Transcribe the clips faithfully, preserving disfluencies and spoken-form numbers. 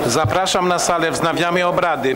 Zapraszam na salę, wznawiamy obrady.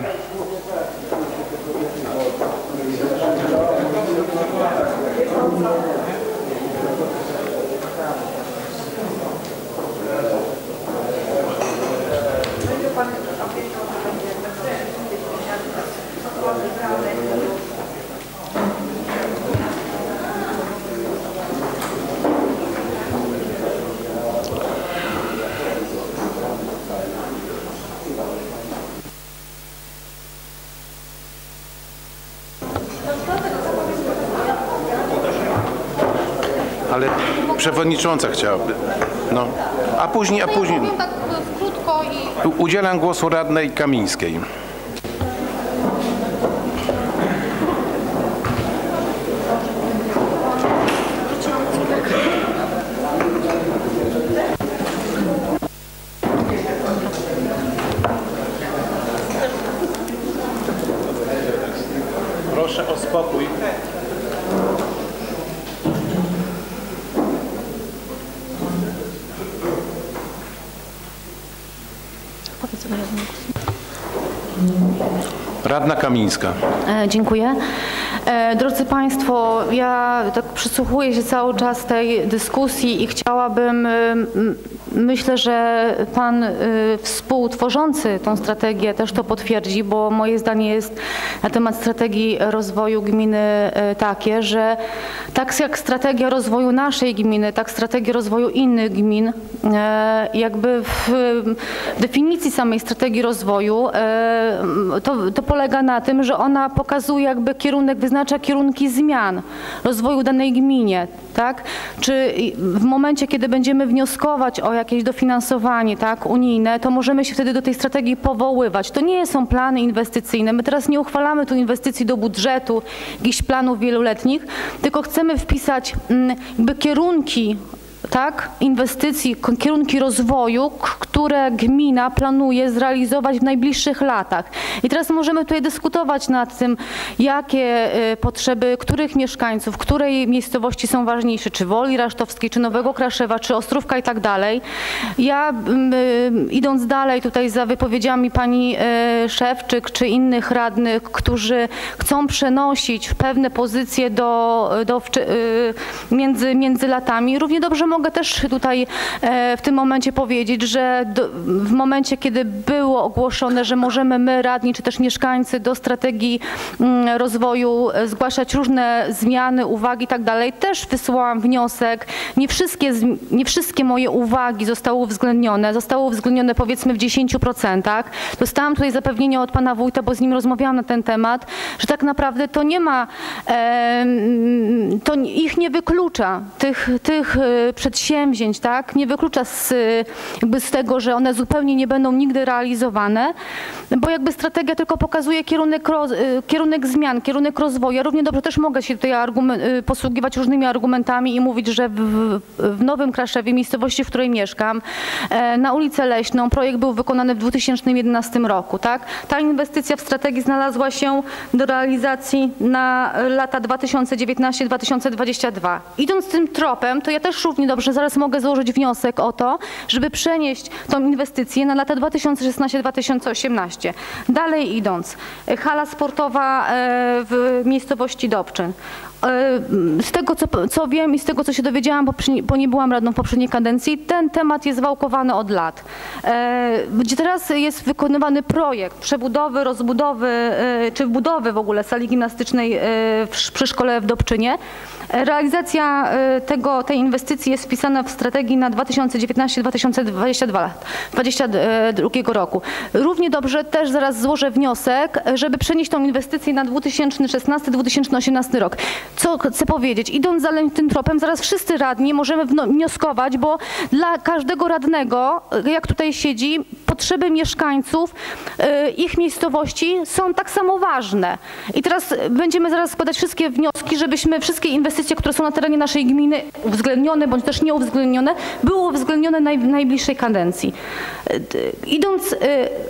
Ale przewodnicząca chciałaby. No. A później, a później. Tak krótko i... Udzielam głosu radnej Kamińskiej. Proszę o spokój. Radna Kamińska. E, dziękuję. E, drodzy Państwo, ja tak przysłuchuję się cały czas tej dyskusji i chciałabym, y, myślę, że Pan y, współtworzący tą strategię też to potwierdzi, bo moje zdanie jest na temat strategii rozwoju gminy y, takie, że tak jak strategia rozwoju naszej gminy, tak strategia rozwoju innych gmin, y, jakby w definicji samej strategii rozwoju y, to, to polega na tym, że ona pokazuje jakby kierunek, wyznacza kierunki zmian rozwoju danej gminie, tak? Czy w momencie, kiedy będziemy wnioskować o jakieś dofinansowanie, tak, unijne, to możemy się wtedy do tej strategii powoływać. To nie są plany inwestycyjne. My teraz nie uchwalamy tu inwestycji do budżetu, jakichś planów wieloletnich, tylko chcemy wpisać jakby kierunki, tak, inwestycji, kierunki rozwoju, które gmina planuje zrealizować w najbliższych latach. I teraz możemy tutaj dyskutować nad tym, jakie potrzeby, których mieszkańców, której miejscowości są ważniejsze, czy Woli Rasztowskiej, czy Nowego Kraszewa, czy Ostrówka i tak dalej. Ja idąc dalej tutaj za wypowiedziami pani Szewczyk, czy innych radnych, którzy chcą przenosić pewne pozycje do, do, między, między latami, równie dobrze mogę też tutaj w tym momencie powiedzieć, że do, w momencie, kiedy było ogłoszone, że możemy my, radni, czy też mieszkańcy do strategii rozwoju zgłaszać różne zmiany, uwagi i tak dalej, też wysłałam wniosek. Nie wszystkie, nie wszystkie moje uwagi zostały uwzględnione. Zostały uwzględnione powiedzmy w dziesięciu procentach. Dostałam tutaj zapewnienie od pana wójta, bo z nim rozmawiałam na ten temat, że tak naprawdę to nie ma, e, to ich nie wyklucza, tych, tych przedsięwzięć, tak? Nie wyklucza z, jakby z tego, że one zupełnie nie będą nigdy realizowane, bo jakby strategia tylko pokazuje kierunek, roz, kierunek zmian, kierunek rozwoju. Ja równie dobrze też mogę się tutaj argument, posługiwać różnymi argumentami i mówić, że w, w Nowym Kraszewie, miejscowości, w której mieszkam, na ulicę Leśną projekt był wykonany w dwa tysiące jedenastym roku, tak? Ta inwestycja w strategii znalazła się do realizacji na lata dwa tysiące dziewiętnasty do dwa tysiące dwudziestego drugiego. Idąc tym tropem, to ja też równie dobrze zaraz mogę złożyć wniosek o to, żeby przenieść tą inwestycję na lata dwa tysiące szesnasty do dwa tysiące osiemnastego. Dalej idąc, hala sportowa w miejscowości Dobczyn. Z tego, co, co wiem i z tego, co się dowiedziałam, bo, bo nie byłam radną w poprzedniej kadencji, ten temat jest wałkowany od lat. Gdzie teraz jest wykonywany projekt przebudowy, rozbudowy, czy budowy w ogóle sali gimnastycznej przy szkole w Dobczynie. Realizacja tego, tej inwestycji jest wpisana w strategii na dwa tysiące dziewiętnasty do dwa tysiące dwudziestego drugiego roku. Równie dobrze też zaraz złożę wniosek, żeby przenieść tą inwestycję na dwa tysiące szesnasty do dwa tysiące osiemnastego rok. Co chcę powiedzieć? Idąc dalej tym tropem, zaraz wszyscy radni możemy wnioskować, bo dla każdego radnego, jak tutaj siedzi, potrzeby mieszkańców, ich miejscowości są tak samo ważne. I teraz będziemy zaraz składać wszystkie wnioski, żebyśmy wszystkie inwestycje, które są na terenie naszej gminy uwzględnione bądź też nieuwzględnione, były uwzględnione w najbliższej kadencji. Idąc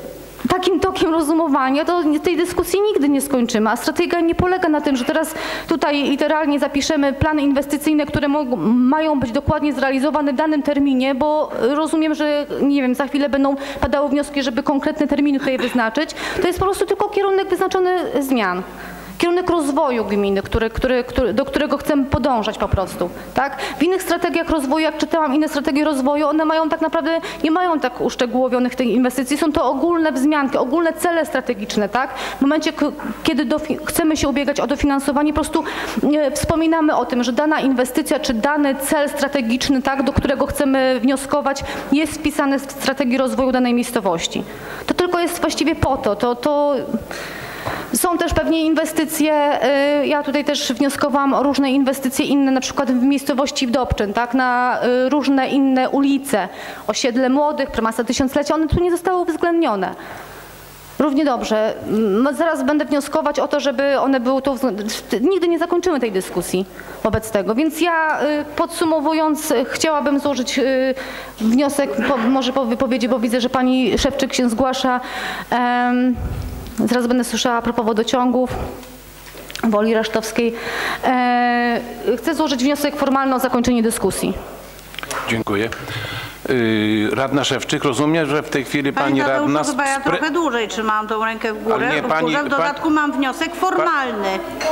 takim tokiem rozumowania, to tej dyskusji nigdy nie skończymy. A strategia nie polega na tym, że teraz tutaj literalnie zapiszemy plany inwestycyjne, które mogą, mają być dokładnie zrealizowane w danym terminie, bo rozumiem, że nie wiem, za chwilę będą padały wnioski, żeby konkretne terminy tutaj wyznaczyć. To jest po prostu tylko kierunek wyznaczony zmian. Kierunek rozwoju gminy, który, który, który, do którego chcemy podążać po prostu. Tak? W innych strategiach rozwoju, jak czytałam inne strategie rozwoju, one mają tak naprawdę, nie mają tak uszczegółowionych tych inwestycji, są to ogólne wzmianki, ogólne cele strategiczne. Tak? W momencie, kiedy chcemy się ubiegać o dofinansowanie, po prostu e, wspominamy o tym, że dana inwestycja czy dany cel strategiczny, tak, do którego chcemy wnioskować, jest wpisany w strategii rozwoju danej miejscowości. To tylko jest właściwie po to, to, to są też pewnie inwestycje, ja tutaj też wnioskowałam o różne inwestycje inne, na przykład w miejscowości Wdobczyn, tak, na różne inne ulice, osiedle młodych, prymasa tysiąclecia, one tu nie zostały uwzględnione. Równie dobrze. Zaraz będę wnioskować o to, żeby one były tu, nigdy nie zakończymy tej dyskusji wobec tego, więc ja podsumowując chciałabym złożyć wniosek, może po wypowiedzi, bo widzę, że pani Szewczyk się zgłasza. Zaraz będę słyszała a propos wodociągów, Woli Rasztowskiej. E, chcę złożyć wniosek formalny o zakończenie dyskusji. Dziękuję. Yy, radna Szewczyk, rozumiem, że w tej chwili pani, pani radna... Tadeuszu, chyba ja trochę dłużej trzymałam tą rękę w górę. Nie, pani, w, górę. W dodatku mam wniosek formalny.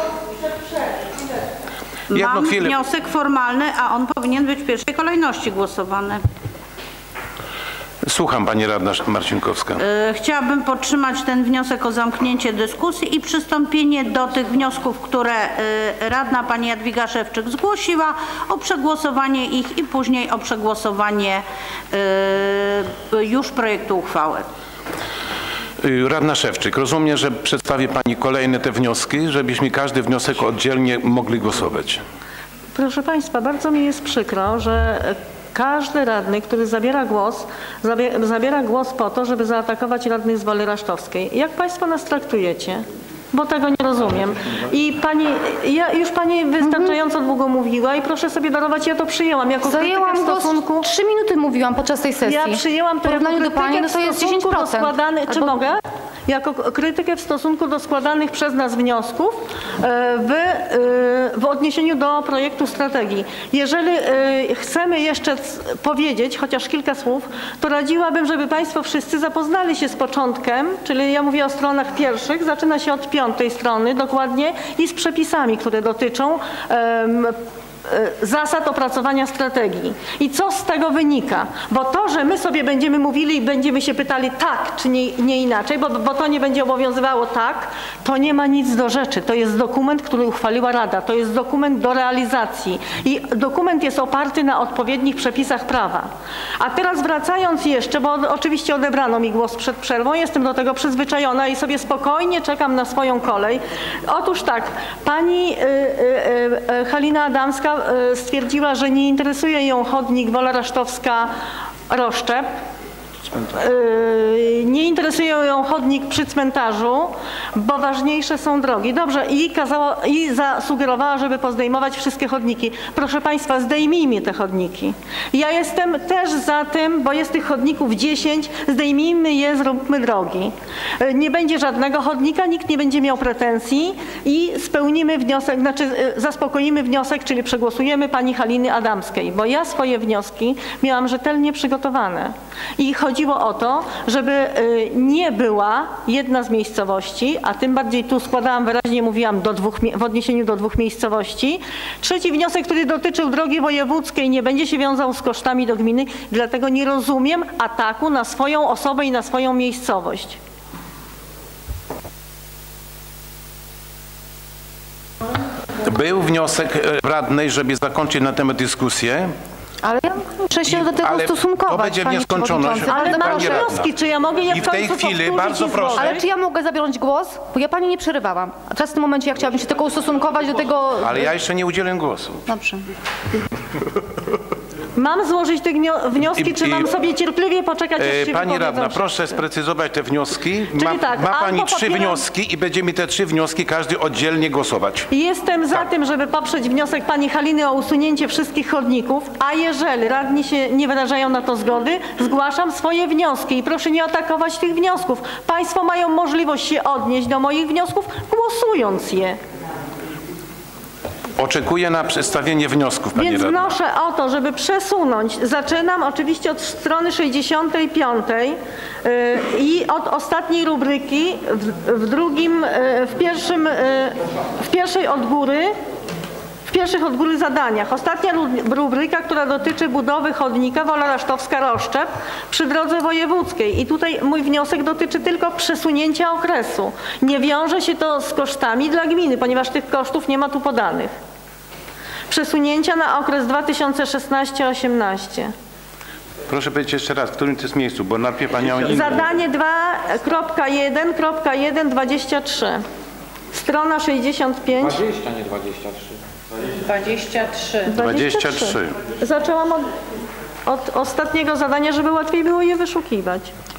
Jedną Mam chwilę. wniosek formalny, a on powinien być w pierwszej kolejności głosowany. Słucham, pani radna Marcinkowska. Chciałabym podtrzymać ten wniosek o zamknięcie dyskusji i przystąpienie do tych wniosków, które radna pani Jadwiga Szewczyk zgłosiła, o przegłosowanie ich i później o przegłosowanie już projektu uchwały. Radna Szewczyk, rozumiem, że przedstawi pani kolejne te wnioski, żebyśmy każdy wniosek oddzielnie mogli głosować. Proszę państwa, bardzo mi jest przykro, że każdy radny, który zabiera głos, zabiera głos po to, żeby zaatakować radnych z Woli Rasztowskiej. Jak państwo nas traktujecie? Bo tego nie rozumiem. I pani, ja już pani wystarczająco długo mówiła i proszę sobie darować, ja to przyjęłam jako Zajęłam krytykę w stosunku... głos, trzy minuty mówiłam podczas tej sesji. Ja przyjęłam to jako do pani, no to jest dziesięć procent. Składanych, czy Albo... mogę? Jako krytykę w stosunku do składanych przez nas wniosków w, w odniesieniu do projektu strategii. Jeżeli chcemy jeszcze powiedzieć chociaż kilka słów, to radziłabym, żeby państwo wszyscy zapoznali się z początkiem, czyli ja mówię o stronach pierwszych, zaczyna się od piątej strony dokładnie i z przepisami, które dotyczą um, zasad opracowania strategii. I co z tego wynika? Bo to, że my sobie będziemy mówili i będziemy się pytali tak, czy nie, nie inaczej, bo, bo to nie będzie obowiązywało tak, to nie ma nic do rzeczy. To jest dokument, który uchwaliła Rada. To jest dokument do realizacji. I dokument jest oparty na odpowiednich przepisach prawa. A teraz wracając jeszcze, bo oczywiście odebrano mi głos przed przerwą, jestem do tego przyzwyczajona i sobie spokojnie czekam na swoją kolej. Otóż tak, pani y, y, y, Halina Adamska stwierdziła, że nie interesuje ją chodnik Wola Rasztowska Roszczep. Nie interesuje ją chodnik przy cmentarzu, bo ważniejsze są drogi. Dobrze, i kazała, i zasugerowała, żeby pozdejmować wszystkie chodniki. Proszę państwa, zdejmijmy te chodniki. Ja jestem też za tym, bo jest tych chodników dziesięć, zdejmijmy je, zróbmy drogi. Nie będzie żadnego chodnika, nikt nie będzie miał pretensji i spełnimy wniosek, znaczy zaspokoimy wniosek, czyli przegłosujemy pani Haliny Adamskiej, bo ja swoje wnioski miałam rzetelnie przygotowane. I chodziło o to, żeby nie była jedna z miejscowości, a tym bardziej tu składałam wyraźnie, mówiłam do dwóch, w odniesieniu do dwóch miejscowości. Trzeci wniosek, który dotyczył drogi wojewódzkiej, nie będzie się wiązał z kosztami do gminy, dlatego nie rozumiem ataku na swoją osobę i na swoją miejscowość. Był wniosek radnej, żeby zakończyć na temat dyskusję. Ale ja muszę się do tego ale stosunkować. to będzie w nieskończoność. Ale mam Pani wnioski, radna. czy ja mogę je I w w tej końcu chwili powtórzyć bardzo i proszę. złożyć? Ale czy ja mogę zabrać głos? Bo ja pani nie przerywałam. A teraz w tym momencie ja chciałabym się tylko ustosunkować do tego... Ale ja jeszcze nie udzielę głosu. Dobrze. Mam złożyć te wnio- wnioski, I- czy i- mam sobie cierpliwie poczekać, aż się E, Pani wypowiedzą radna, wszyscy? proszę sprecyzować te wnioski. Ma, Czyli tak, ma Pani albo trzy popieram- wnioski i będzie mi te trzy wnioski każdy oddzielnie głosować. Jestem za Tak. tym, żeby poprzeć wniosek pani Haliny o usunięcie wszystkich chodników, a jeżeli radni się nie wyrażają na to zgody, zgłaszam swoje wnioski i proszę nie atakować tych wniosków. Państwo mają możliwość się odnieść do moich wniosków, głosując je. Oczekuję na przedstawienie wniosków, Pani Więc radna. wnoszę o to, żeby przesunąć, zaczynam oczywiście od strony sześćdziesiątej piątej yy, i od ostatniej rubryki w, w drugim, yy, w pierwszym, yy, w pierwszej od góry, w pierwszych od góry zadaniach. Ostatnia ru- rubryka, która dotyczy budowy chodnika Wola Rasztowska-Roszczep przy drodze wojewódzkiej. I tutaj mój wniosek dotyczy tylko przesunięcia okresu. Nie wiąże się to z kosztami dla gminy, ponieważ tych kosztów nie ma tu podanych. Przesunięcia na okres dwa tysiące szesnasty osiemnasty. Proszę powiedzieć jeszcze raz, w którym to jest miejscu, bo najpierw Pani miała inne. Zadanie dwa kropka jeden kropka jeden dwadzieścia trzy. Strona sześćdziesiąt pięć. dwadzieścia, nie dwadzieścia trzy. dwadzieścia trzy. dwadzieścia trzy. Zaczęłam od, od ostatniego zadania, żeby łatwiej było je wyszukiwać.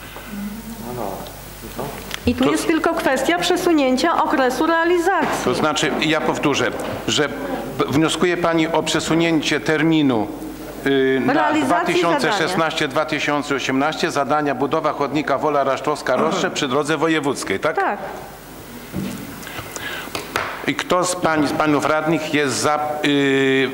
I tu To- jest tylko kwestia przesunięcia okresu realizacji. To znaczy, ja powtórzę, że b- wnioskuje Pani o przesunięcie terminu y, na Realizacji dwa tysiące szesnasty dwa tysiące osiemnasty zadania budowa chodnika Wola Rasztowska-Roszczep przy drodze wojewódzkiej, tak? Tak. I kto z Pani, z Panów radnych jest za... Y,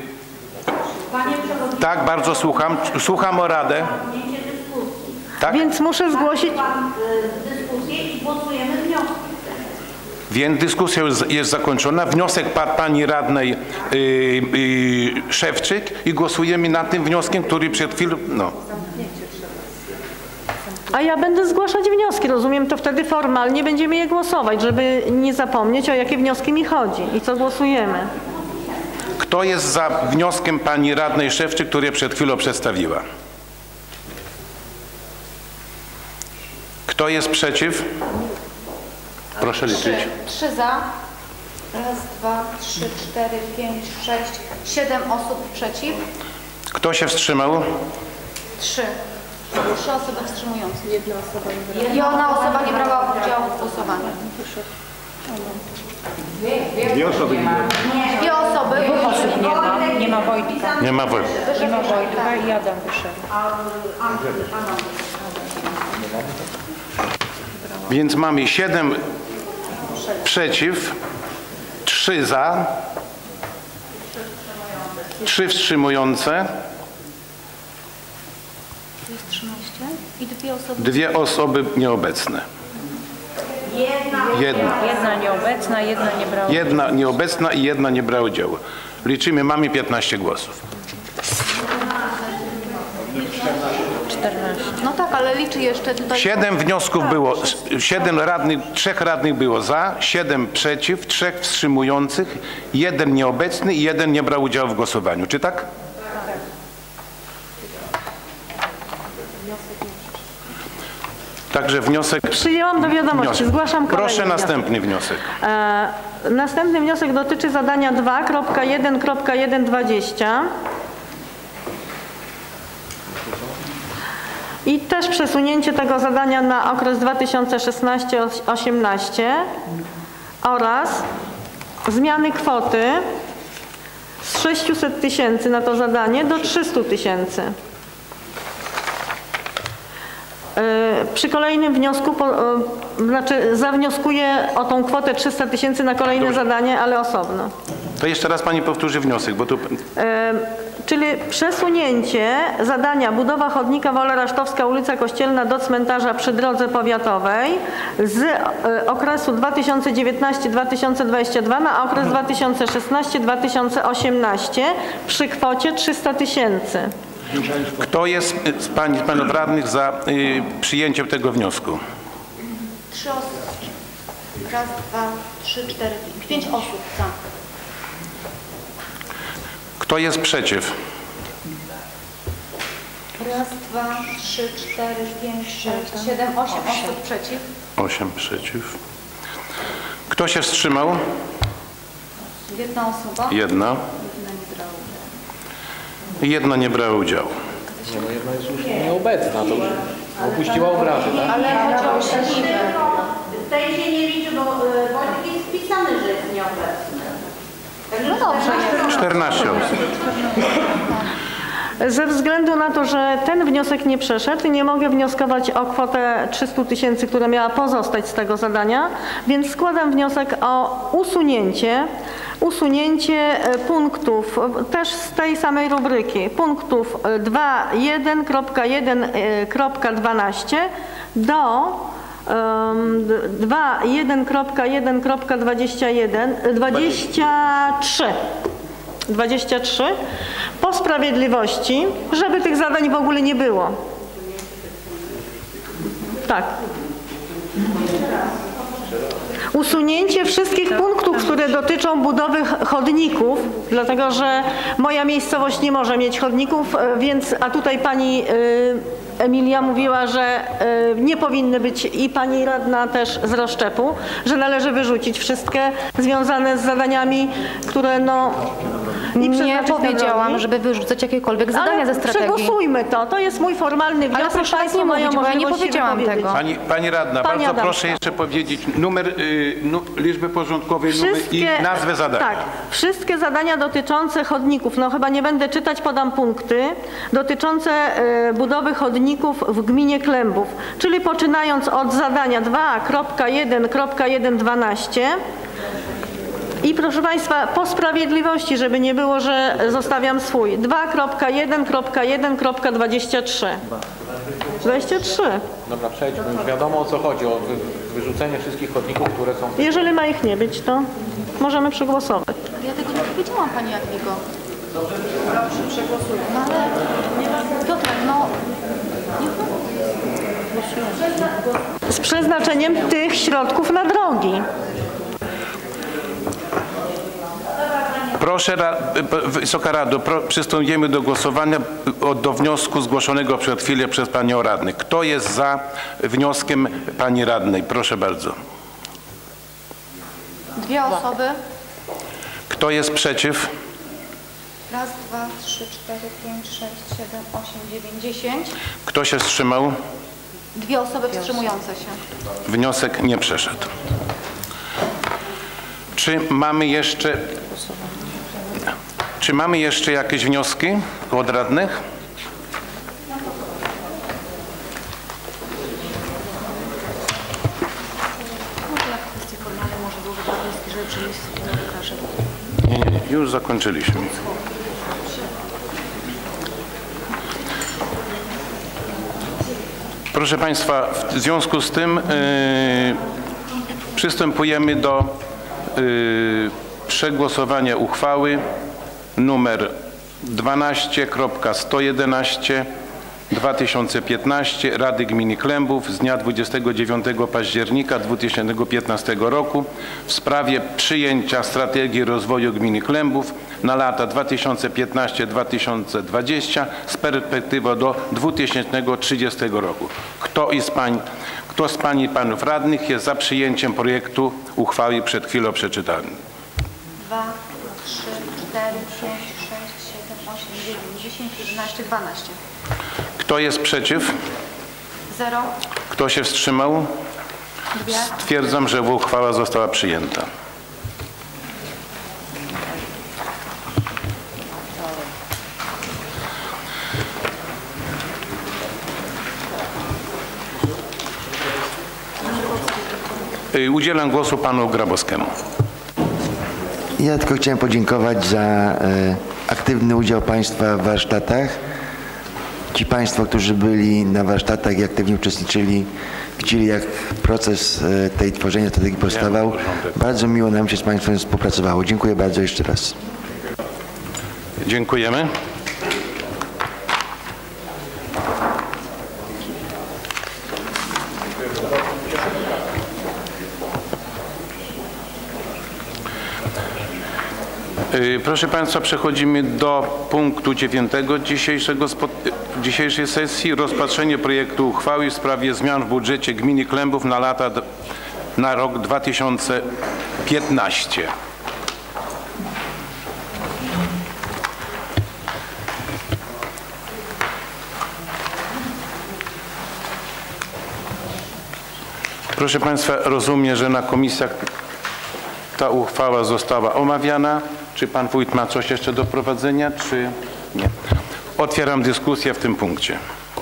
tak, bardzo słucham. Słucham o radę. Tak? Więc muszę zgłosić. Pan y, dyskusję i głosujemy wnioski. Więc dyskusja jest, jest zakończona. Wniosek padł Pani radnej y, y, Szewczyk i głosujemy nad tym wnioskiem, który przed chwilą... No. A ja będę zgłaszać wnioski, rozumiem, to wtedy formalnie będziemy je głosować, żeby nie zapomnieć, o jakie wnioski mi chodzi i co głosujemy. Kto jest za wnioskiem Pani radnej Szewczyk, który przed chwilą przedstawiła? Kto jest przeciw? Proszę liczyć. Trzy. Trzy za. Raz, dwa, trzy, cztery, pięć, sześć, siedem osób przeciw. Kto się wstrzymał? Trzy. Trzy osoby wstrzymujące. Jedna osoba nie brała. Jedna osoba nie brała udziału w głosowaniu. Dwie osoby nie Dwie osoby. Dwóch osób nie ma. Nie ma Wojtka. Nie ma wojny. Nie ma Wojtka i Adam wyszedł. Więc mamy siedem przeciw, trzy za, trzy wstrzymujące, Jest trzynaście i dwie osoby. dwie osoby nieobecne. Jedna. Jedna nieobecna, jedna nie brała. Jedna nieobecna i jedna nie brała udziału. Liczymy, mamy piętnaście głosów. czternaście. No tak, ale liczy jeszcze tutaj. Siedem wniosków było, siedem radnych, trzech radnych było za, siedem przeciw, trzech wstrzymujących, jeden nieobecny i jeden nie brał udziału w głosowaniu. Czy tak? Także wniosek... Przyjęłam do wiadomości, wniosek. zgłaszam kolejny Proszę wniosek. następny wniosek. E, następny wniosek dotyczy zadania dwa kropka jeden kropka jeden dwadzieścia. I też przesunięcie tego zadania na okres dwa tysiące szesnasty osiemnasty oraz zmiany kwoty z sześciuset tysięcy na to zadanie do trzystu tysięcy. Przy kolejnym wniosku, po, znaczy zawnioskuję o tą kwotę trzysta tysięcy na kolejne Dobrze. zadanie, ale osobno. To jeszcze raz Pani powtórzy wniosek, bo tu... E, czyli przesunięcie zadania budowa chodnika Wola Rasztowska, ulica Kościelna do cmentarza przy drodze powiatowej z e, okresu dwa tysiące dziewiętnasty dwa tysiące dwudziesty drugi na okres dwa tysiące szesnasty dwa tysiące osiemnasty przy kwocie trzysta tysięcy. Kto jest z Pań z Panów radnych za y, przyjęciem tego wniosku? Trzy osoby. Raz, dwa, trzy, cztery, pięć. Pięć osób za. Kto jest przeciw? Raz, dwa, trzy, cztery, pięć, sześć, siedem, osiem osób przeciw. Osiem przeciw. Kto się wstrzymał? Jedna osoba. Jedna. Jedna nie brała udziału. Nie, no jedna jest już nieobecna, to już opuściła obrady, tak? Ale chodzi o siedziwę. Tej się nie liczy, bo e, Wojtek jest wpisany, że jest nieobecny. No dobrze. czternaście osób. Ze względu na to, że ten wniosek nie przeszedł, nie mogę wnioskować o kwotę trzysta tysięcy, która miała pozostać z tego zadania, więc składam wniosek o usunięcie, usunięcie punktów, też z tej samej rubryki, punktów dwa jeden kropka jeden kropka dwanaście do dwa jeden kropka jeden kropka dwadzieścia jeden, dwadzieścia trzy. dwadzieścia trzy po sprawiedliwości, żeby tych zadań w ogóle nie było. Tak. Usunięcie wszystkich punktów, które dotyczą budowy chodników, dlatego że moja miejscowość nie może mieć chodników, więc, a tutaj pani Emilia mówiła, że nie powinny być i pani radna też z Roszczepu, że należy wyrzucić wszystkie związane z zadaniami, które no... I Nie powiedziałam, żeby wyrzucać jakiekolwiek zadania ale ze strategii. przegłosujmy to. To jest mój formalny wniosek. Ale proszę tak Państwo nie mają mówić, bo ja nie możliwość się powiedziałam wypowiedzieć. tego. Pani, pani radna, Pani bardzo Adamska. proszę jeszcze powiedzieć numer, y, nu, liczbę porządkowej numer i nazwę zadania. Tak, wszystkie zadania dotyczące chodników, no chyba nie będę czytać, podam punkty, dotyczące y, budowy chodników w gminie Klębów, czyli poczynając od zadania dwa kropka jeden kropka jeden dwanaście. I proszę Państwa, po sprawiedliwości, żeby nie było, że zostawiam swój, dwa kropka jeden kropka jeden kropka dwadzieścia trzy. dwadzieścia trzy. Dobra, przejdźmy. Już wiadomo, o co chodzi, o wy, wyrzucenie wszystkich chodników, które są... Jeżeli ma ich nie być, to możemy przegłosować. Ja tego nie powiedziałam, pani Jadwigo. Dobrze, przegłosujmy. No ale Piotrek, no... Z przeznaczeniem tych środków na drogi. Proszę, Wysoka Rado, pro, przystąpimy do głosowania do wniosku zgłoszonego przed chwilą przez panią radny. Kto jest za wnioskiem pani radnej? Proszę bardzo. Dwie osoby. Kto jest przeciw? Raz, dwa, trzy, cztery, pięć, sześć, siedem, osiem, dziewięć, dziesięć. Kto się wstrzymał? Dwie osoby wstrzymujące się. Wniosek nie przeszedł. Czy mamy jeszcze... Czy mamy jeszcze jakieś wnioski od radnych? Nie, nie, już zakończyliśmy. Proszę Państwa, w związku z tym yy, przystępujemy do yy, przegłosowania uchwały numer dwanaście kropka sto jedenaście dwa tysiące piętnaście Rady Gminy Klębów z dnia dwudziestego dziewiątego października dwa tysiące piętnastego roku w sprawie przyjęcia strategii rozwoju gminy Klębów na lata dwa tysiące piętnaście do dwa tysiące dwudziestego z perspektywą do dwa tysiące trzydziestego roku. Kto z pań, kto z pań i panów radnych jest za przyjęciem projektu uchwały przed chwilą przeczytanym? Dwa, trzy, cztery, pięć, sześć, siedem, osiem, dziewięć, dziesięć, jedenaście, dwanaście. Kto jest przeciw? Zero. Kto się wstrzymał? Dwie. Stwierdzam, że uchwała została przyjęta. Udzielam głosu panu Grabowskiemu. Ja tylko chciałem podziękować za e, aktywny udział Państwa w warsztatach. Ci Państwo, którzy byli na warsztatach i aktywnie uczestniczyli, widzieli, jak proces e, tej tworzenia strategii powstawał. Bardzo miło nam się z Państwem współpracowało. Dziękuję bardzo jeszcze raz. Dziękujemy. Proszę Państwa, przechodzimy do punktu dziewiątego dzisiejszego, dzisiejszej sesji. Rozpatrzenie projektu uchwały w sprawie zmian w budżecie gminy Klębów na lata na rok dwa tysiące piętnasty. Proszę Państwa, rozumiem, że na komisjach ta uchwała została omawiana. Czy Pan Wójt ma coś jeszcze do wprowadzenia, czy nie? Otwieram dyskusję w tym punkcie.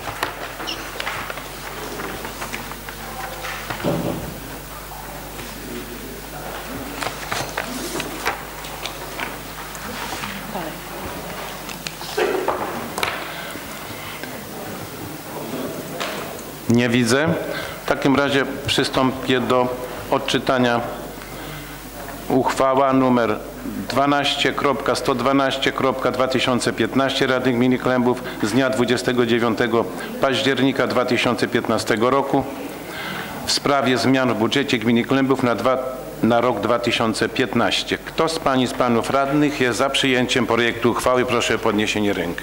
Nie widzę. W takim razie przystąpię do odczytania uchwała numer dwanaście kropka sto dwanaście kropka dwa tysiące piętnaście Rady Gminy Klębów z dnia dwudziestego dziewiątego października dwa tysiące piętnastego roku w sprawie zmian w budżecie Gminy Klębów na, dwa, na rok dwa tysiące piętnasty. Kto z Pań i z Panów Radnych jest za przyjęciem projektu uchwały? Proszę o podniesienie ręki.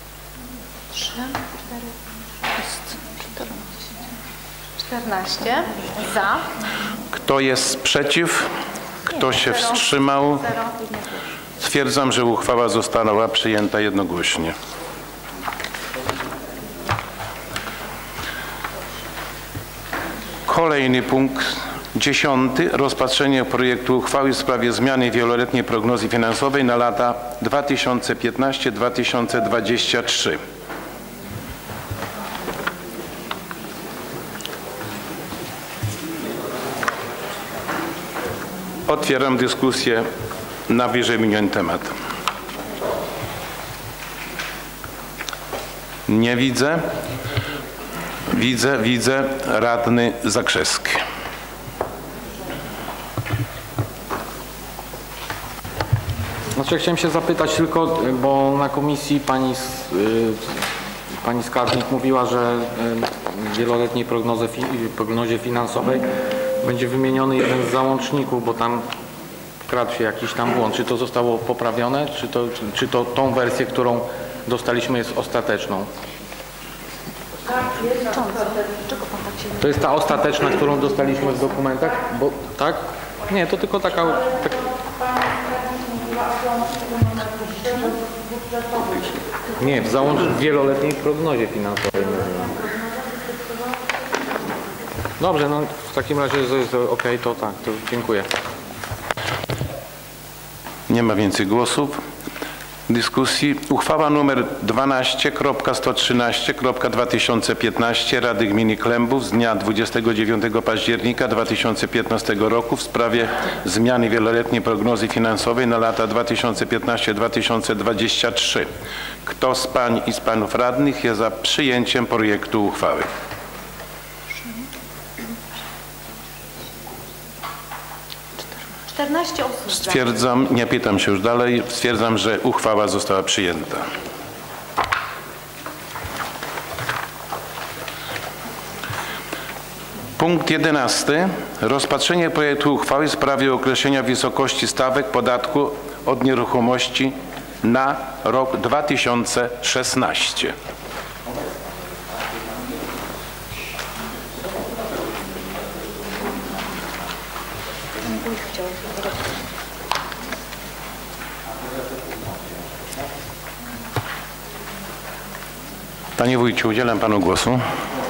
czternaście za. Kto jest przeciw? Kto się wstrzymał? Stwierdzam, że uchwała została przyjęta jednogłośnie. Kolejny punkt dziesiąty. Rozpatrzenie projektu uchwały w sprawie zmiany wieloletniej prognozy finansowej na lata dwa tysiące piętnasty do dwa tysiące dwudziestego trzeciego. Otwieram dyskusję na wyżej wymieniony temat. Nie widzę. Widzę, widzę. Radny Zakrzewski. Znaczy chciałem się zapytać tylko, bo na komisji pani, y, pani skarbnik mówiła, że y, w wieloletniej prognozie, prognozie finansowej będzie wymieniony jeden z załączników, bo tam wkradł się jakiś tam błąd. Czy to zostało poprawione, czy to, czy to tą wersję, którą dostaliśmy, jest ostateczną? To jest ta ostateczna, którą dostaliśmy w dokumentach? Bo, tak? Nie, to tylko taka... Tak... Nie, w załącz w wieloletniej prognozie finansowej. Dobrze, no w takim razie jest ok, to tak, to dziękuję. Nie ma więcej głosów. Dyskusji. Uchwała nr dwanaście kropka sto trzynaście kropka dwa tysiące piętnaście Rady Gminy Klębów z dnia dwudziestego dziewiątego października dwa tysiące piętnastego roku w sprawie zmiany wieloletniej prognozy finansowej na lata dwa tysiące piętnasty do dwa tysiące dwudziestego trzeciego. Kto z Pań i z Panów Radnych jest za przyjęciem projektu uchwały? czternaście osób za. Stwierdzam, nie pytam się już dalej, stwierdzam, że uchwała została przyjęta. Punkt jedenasty. Rozpatrzenie projektu uchwały w sprawie określenia wysokości stawek podatku od nieruchomości na rok dwa tysiące szesnasty. Panie Wójcie, udzielam Panu głosu.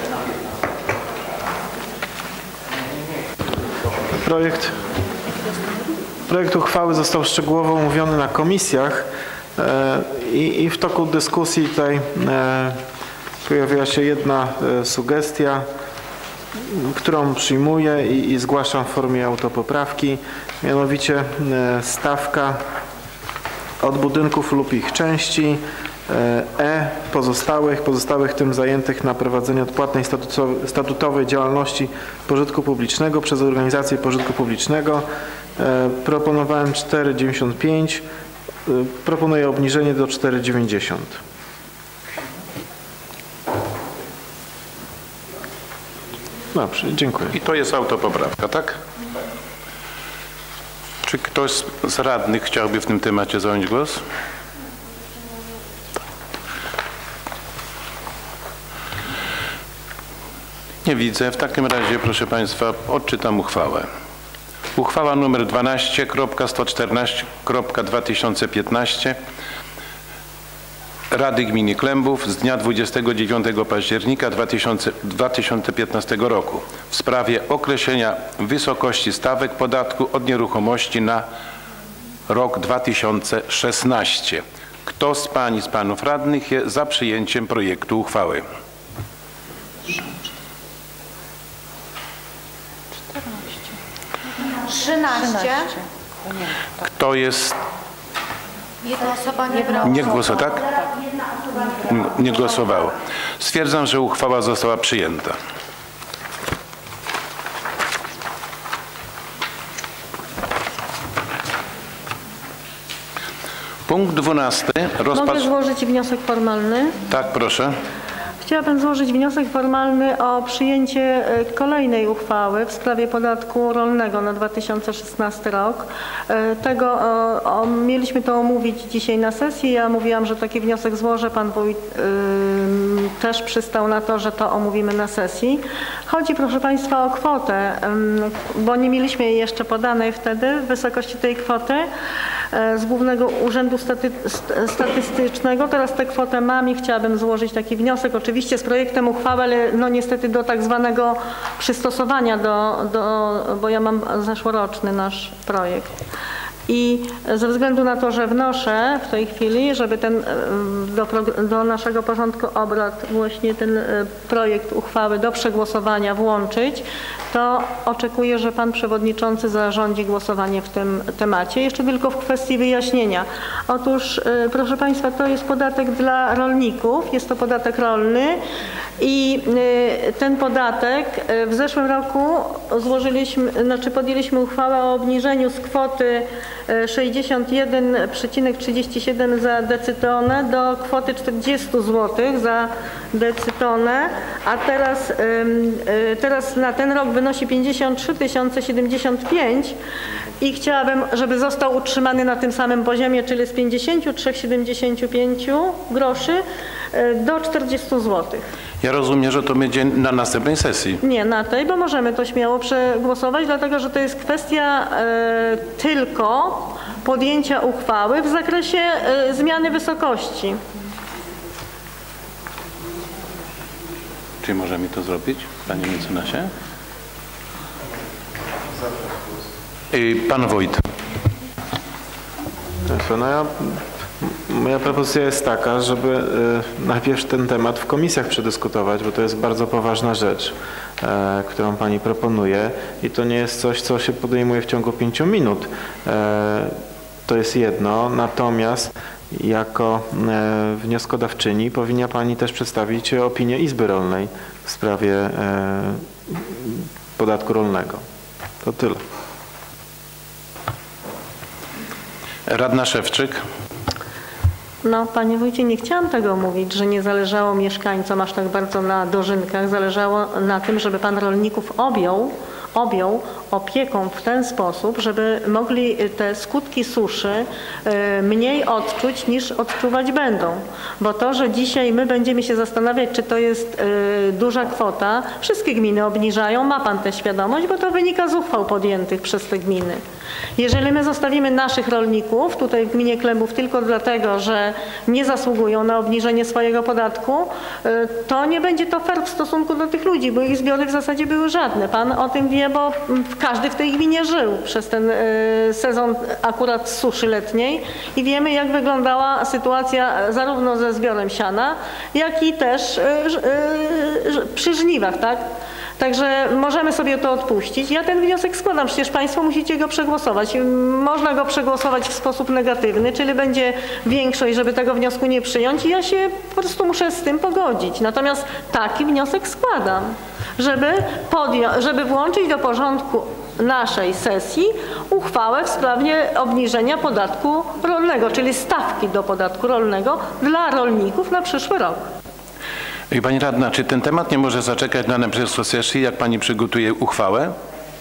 Projekt, projekt uchwały został szczegółowo omówiony na komisjach e, i, i w toku dyskusji tutaj e, pojawiła się jedna e, sugestia, którą przyjmuję i, i zgłaszam w formie autopoprawki, mianowicie e, stawka od budynków lub ich części E pozostałych, pozostałych tym zajętych na prowadzenie odpłatnej statutowej działalności pożytku publicznego przez organizację pożytku publicznego. E, proponowałem cztery dziewięćdziesiąt pięć, e, proponuję obniżenie do cztery dziewięćdziesiąt. Dobrze, dziękuję. I to jest autopoprawka, tak? Czy ktoś z radnych chciałby w tym temacie zająć głos? Nie widzę. W takim razie, proszę Państwa, odczytam uchwałę. Uchwała nr dwanaście kropka sto czternaście kropka dwa tysiące piętnaście Rady Gminy Klębów z dnia dwudziestego dziewiątego października dwa tysiące piętnastego roku w sprawie określenia wysokości stawek podatku od nieruchomości na rok dwa tysiące szesnasty. Kto z pań i z panów radnych jest za przyjęciem projektu uchwały? trzynaście. Kto jest... Jedna osoba nie brała. Nie głosował, tak? Nie głosowało. Stwierdzam, że uchwała została przyjęta. Punkt dwunasty. Mogę Rozpatr... złożyć wniosek formalny? Tak, proszę. Chciałabym złożyć wniosek formalny o przyjęcie e, kolejnej uchwały w sprawie podatku rolnego na dwa tysiące szesnasty rok. E, Tego o, o, mieliśmy to omówić dzisiaj na sesji. Ja mówiłam, że taki wniosek złożę. Pan wójt y, też przystał na to, że to omówimy na sesji. Chodzi, proszę Państwa, o kwotę, y, bo nie mieliśmy jej jeszcze podanej wtedy w wysokości tej kwoty z Głównego Urzędu Staty Statystycznego. Teraz tę kwotę mam i chciałabym złożyć taki wniosek, oczywiście z projektem uchwały, ale no niestety do tak zwanego przystosowania, do, do, bo ja mam zeszłoroczny nasz projekt. I ze względu na to, że wnoszę w tej chwili, żeby ten do, do naszego porządku obrad właśnie ten projekt uchwały do przegłosowania włączyć, to oczekuję, że Pan Przewodniczący zarządzi głosowanie w tym temacie. Jeszcze tylko w kwestii wyjaśnienia. Otóż, proszę Państwa, to jest podatek dla rolników, jest to podatek rolny i ten podatek w zeszłym roku złożyliśmy, znaczy podjęliśmy uchwałę o obniżeniu z kwoty sześćdziesiąt jeden przecinek trzydzieści siedem za decytonę do kwoty czterdzieści złotych za decytonę, a teraz, teraz na ten rok wynosi pięćdziesiąt trzy tysiące siedemdziesiąt pięć i chciałabym, żeby został utrzymany na tym samym poziomie, czyli z pięćdziesiąt trzy przecinek siedemdziesiąt pięć groszy do czterdziestu złotych. Ja rozumiem, że to będzie na następnej sesji. Nie, na tej, bo możemy to śmiało przegłosować, dlatego że to jest kwestia e, tylko podjęcia uchwały w zakresie e, zmiany wysokości. Czy możemy to zrobić, panie mecenasie? Pan wójt. No ja, moja propozycja jest taka, żeby y, najpierw ten temat w komisjach przedyskutować, bo to jest bardzo poważna rzecz, e, którą pani proponuje i to nie jest coś, co się podejmuje w ciągu pięciu minut. E, to jest jedno, natomiast jako e, wnioskodawczyni powinna pani też przedstawić opinię Izby Rolnej w sprawie e, podatku rolnego. To tyle. Radna Szewczyk. No, panie wójcie, nie chciałam tego mówić, że nie zależało mieszkańcom aż tak bardzo na dożynkach. Zależało na tym, żeby pan rolników objął, objął opieką w ten sposób, żeby mogli te skutki suszy mniej odczuć niż odczuwać będą. Bo to, że dzisiaj my będziemy się zastanawiać, czy to jest duża kwota, wszystkie gminy obniżają, ma pan tę świadomość, bo to wynika z uchwał podjętych przez te gminy. Jeżeli my zostawimy naszych rolników tutaj w gminie Klębów tylko dlatego, że nie zasługują na obniżenie swojego podatku, to nie będzie to fair w stosunku do tych ludzi, bo ich zbiory w zasadzie były żadne. Pan o tym wie, bo każdy w tej gminie żył przez ten sezon akurat suszy letniej i wiemy, jak wyglądała sytuacja zarówno ze zbiorem siana, jak i też przy żniwach, tak? Także możemy sobie to odpuścić. Ja ten wniosek składam, przecież Państwo musicie go przegłosować. Można go przegłosować w sposób negatywny, czyli będzie większość, żeby tego wniosku nie przyjąć i ja się po prostu muszę z tym pogodzić. Natomiast taki wniosek składam, żeby, podjąć, żeby włączyć do porządku naszej sesji uchwałę w sprawie obniżenia podatku rolnego, czyli stawki do podatku rolnego dla rolników na przyszły rok. I pani radna, czy ten temat nie może zaczekać na następną sesję, jak pani przygotuje uchwałę?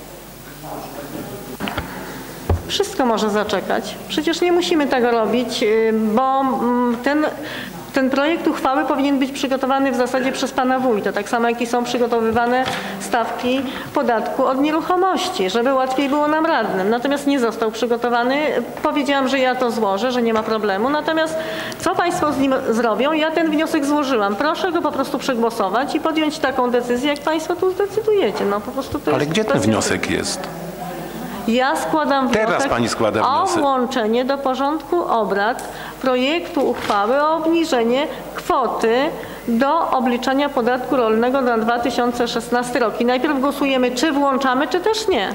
Wszystko może zaczekać. Przecież nie musimy tego robić, bo ten, ten projekt uchwały powinien być przygotowany w zasadzie przez pana wójta, tak samo jak i są przygotowywane stawki podatku od nieruchomości, żeby łatwiej było nam radnym. Natomiast nie został przygotowany. Powiedziałam, że ja to złożę, że nie ma problemu. Natomiast co Państwo z nim zrobią? Ja ten wniosek złożyłam. Proszę go po prostu przegłosować i podjąć taką decyzję, jak Państwo tu zdecydujecie. No, po prostu to Ale jest gdzie ten decyzja. wniosek jest? Ja składam Teraz wniosek pani składa o wniosek. włączenie do porządku obrad projektu uchwały o obniżenie kwoty do obliczania podatku rolnego na dwa tysiące szesnasty rok. I najpierw głosujemy, czy włączamy, czy też nie.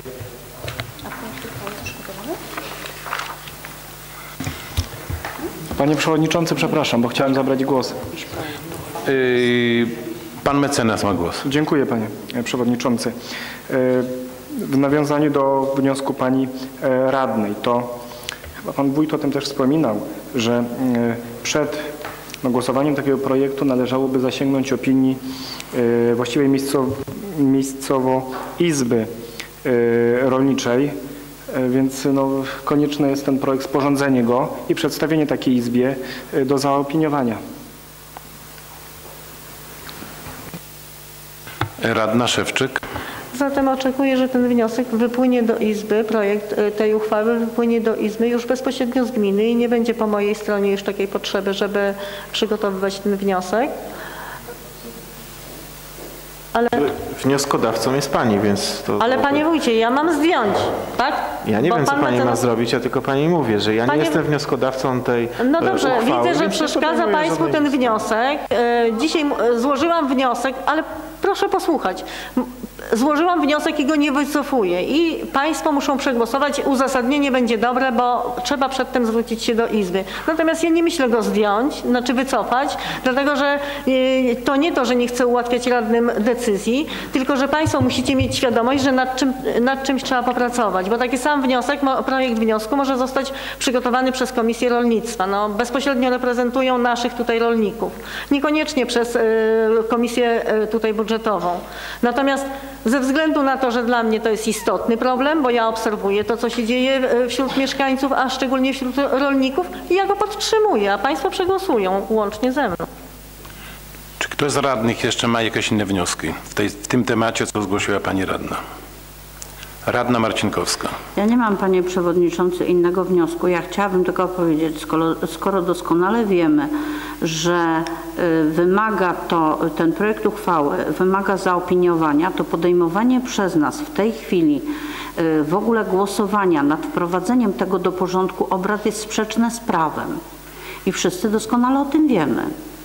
Panie Przewodniczący, przepraszam, bo chciałem zabrać głos. Yy, pan mecenas ma głos. Dziękuję Panie Przewodniczący. W nawiązaniu do wniosku Pani Radnej, to chyba Pan Wójt o tym też wspominał, że przed no, głosowaniem takiego projektu należałoby zasięgnąć opinii właściwej miejscowo, miejscowo Izby Rolniczej, więc no, konieczne jest ten projekt, sporządzenie go i przedstawienie takiej Izbie do zaopiniowania. Radna Szewczyk. Zatem oczekuję, że ten wniosek wypłynie do Izby, projekt tej uchwały wypłynie do Izby już bezpośrednio z gminy i nie będzie po mojej stronie już takiej potrzeby, żeby przygotowywać ten wniosek. Ale, Wnioskodawcą jest pani, więc to... ale Panie Wójcie, ja mam zdjąć, tak? Ja nie Bo wiem, co pan pani ma mecenas- zrobić, ja tylko pani mówię, że ja Panie- nie jestem wnioskodawcą tej No e, dobrze, uchwały, widzę, że więc nie przeszkadza podejmuję Państwu żadnej ten decyzji. wniosek. E, Dzisiaj m- złożyłam wniosek, ale proszę posłuchać. M- Złożyłam wniosek i go nie wycofuję. I Państwo muszą przegłosować. Uzasadnienie będzie dobre, bo trzeba przedtem zwrócić się do Izby. Natomiast ja nie myślę go zdjąć, znaczy wycofać, dlatego że e, to nie to, że nie chcę ułatwiać radnym decyzji, tylko że Państwo musicie mieć świadomość, że nad, czym, nad czymś trzeba popracować, bo taki sam wniosek, mo- projekt wniosku może zostać przygotowany przez Komisję Rolnictwa. No, bezpośrednio reprezentują naszych tutaj rolników, niekoniecznie przez e, Komisję e, tutaj budżetową. Natomiast ze względu na to, że dla mnie to jest istotny problem, bo ja obserwuję to, co się dzieje e, wśród mieszkańców, a szczególnie wśród rolników, i ja go podtrzymuję, a Państwo przegłosują łącznie ze mną. Czy ktoś z radnych jeszcze ma jakieś inne wnioski w, tej, w tym temacie, co zgłosiła pani radna? Radna Marcinkowska. Ja nie mam, Panie Przewodniczący, innego wniosku. Ja chciałabym tylko powiedzieć, skoro, skoro doskonale wiemy, że y, wymaga to, ten projekt uchwały wymaga zaopiniowania, to podejmowanie przez nas w tej chwili y, w ogóle głosowania nad wprowadzeniem tego do porządku obrad jest sprzeczne z prawem. I wszyscy doskonale o tym wiemy.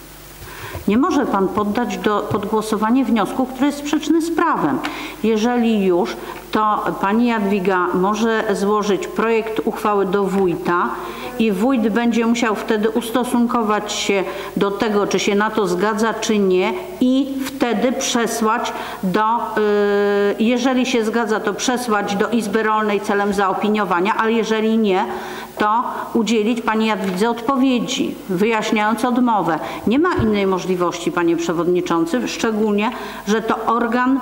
Nie może Pan poddać do, pod głosowanie wniosku, który jest sprzeczny z prawem. Jeżeli już, to Pani Jadwiga może złożyć projekt uchwały do wójta i wójt będzie musiał wtedy ustosunkować się do tego, czy się na to zgadza, czy nie, i wtedy przesłać do, yy, jeżeli się zgadza, to przesłać do Izby Rolnej celem zaopiniowania, ale jeżeli nie, to udzielić Pani Jadwidze odpowiedzi, wyjaśniając odmowę. Nie ma innej możliwości, Panie Przewodniczący, szczególnie, że to organ